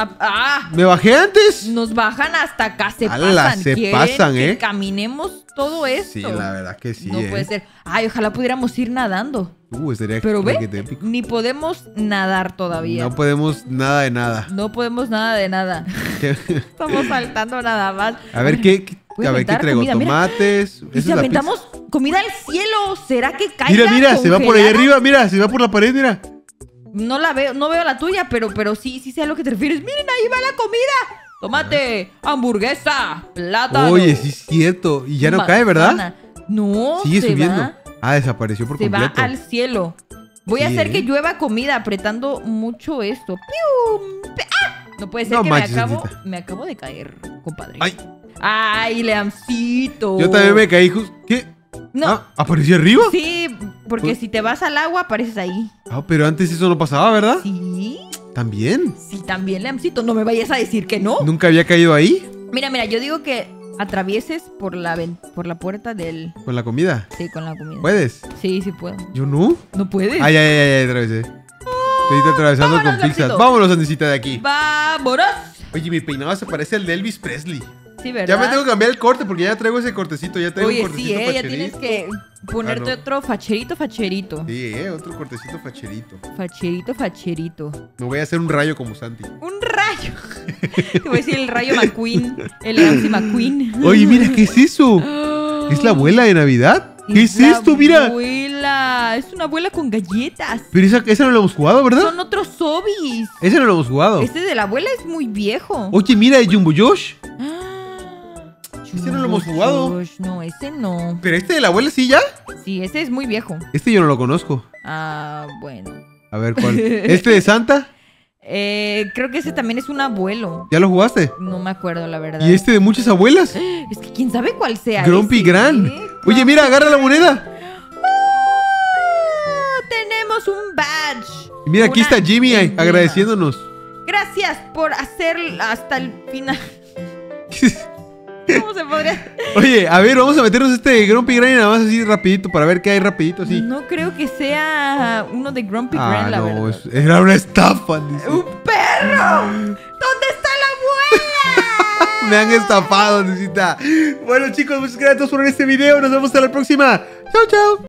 ¿Me bajé antes? nos bajan hasta acá, se ¡Hala, pasan. se ¿Quieren pasan, que eh! caminemos todo esto? Sí, la verdad que sí, No puede ser. Ay, ojalá pudiéramos ir nadando. Estaría Pero ve, requete épico. ni podemos nadar todavía. No podemos nada de nada. No podemos nada de nada. Estamos saltando nada más. A ver, ¿qué Voy a a ver, ¿qué aventar traigo? comida, mira. Tomates. Y ¿Esa si es la aventamos comida al cielo, ¿será que pizza? caiga Mira, se va por ahí congelada? arriba, mira, se va por la pared, mira. No la veo, no veo la tuya, pero sí sé a lo que te refieres. Miren, ahí va la comida. Tomate, hamburguesa, plátano. Oye, sí es cierto. Y ya no cae, ¿verdad? manzana. No, Sigue se subiendo. va, Desapareció por se va completo. al cielo. Voy a Sí, hacer ¿eh? que llueva comida apretando mucho esto. ¡Pium! No puede ser No que manches, me acabo de caer, compadre. Ay, Ay, Leamcito. yo también me caí justo. ¿Qué? No. ¿Apareció arriba? Sí, porque Pues- si te vas al agua apareces ahí. Pero antes eso no pasaba, ¿verdad? Sí, También. sí, también, Leamcito. No me vayas a decir que no. Nunca había caído ahí Mira, yo digo que atravieses por la puerta del... con la comida. Sí, con la comida. ¿Puedes? Sí, sí puedo. Yo no. ¿No puedes? Ay, atravesé. Estoy atravesando vámonos, con pizzas. Lapsito. Vámonos, Andesita, de aquí. ¡Vámonos! Oye, mi peinado se parece al de Elvis Presley. Sí, ¿verdad? Ya me tengo que cambiar el corte porque ya traigo ese cortecito. Ya traigo un Oye, cortecito sí, ya facherito. tienes que ponerte Ah, no. otro facherito. Sí, otro cortecito facherito. Facherito. Me voy a hacer un rayo como Santi. Un rayo. Te voy a decir el rayo McQueen. El Ramsey McQueen. Oye, mira, ¿qué es eso? ¿Es la abuela de Navidad? ¿Qué es la esto? Mira. Abuela. Es una abuela con galletas. Pero esa no la hemos jugado, ¿verdad? Son otros zombies. Esa no la hemos jugado. Este de la abuela es muy viejo. Oye, mira, el Jumbo Josh. Ese no lo hemos jugado. No, ese no. Pero este de la abuela sí ya. Sí, ese es muy viejo. Este yo no lo conozco. Ah, bueno. A ver, ¿cuál? ¿Este de Santa? Creo que ese también es un abuelo. ¿Ya lo jugaste? No me acuerdo, la verdad. ¿Y este de muchas abuelas? Es que quién sabe cuál sea. Grumpy ese, Gran. ¿eh? Oye, mira, agarra la moneda. Tenemos un badge. Y mira, aquí Una está Jimmy emblema. agradeciéndonos. Gracias por hacer hasta el final. ¿Cómo se podría? Oye, a ver, vamos a meternos este Grumpy Gran y nada más así rapidito para ver qué hay rapidito así. No creo que sea uno de Grumpy Gran, la verdad. Era una estafa. Dice. ¡Un perro! ¿Dónde está la abuela? Me han estafado, necesita. Bueno, chicos, muchas gracias por ver este video. Nos vemos hasta la próxima. Chao, chao.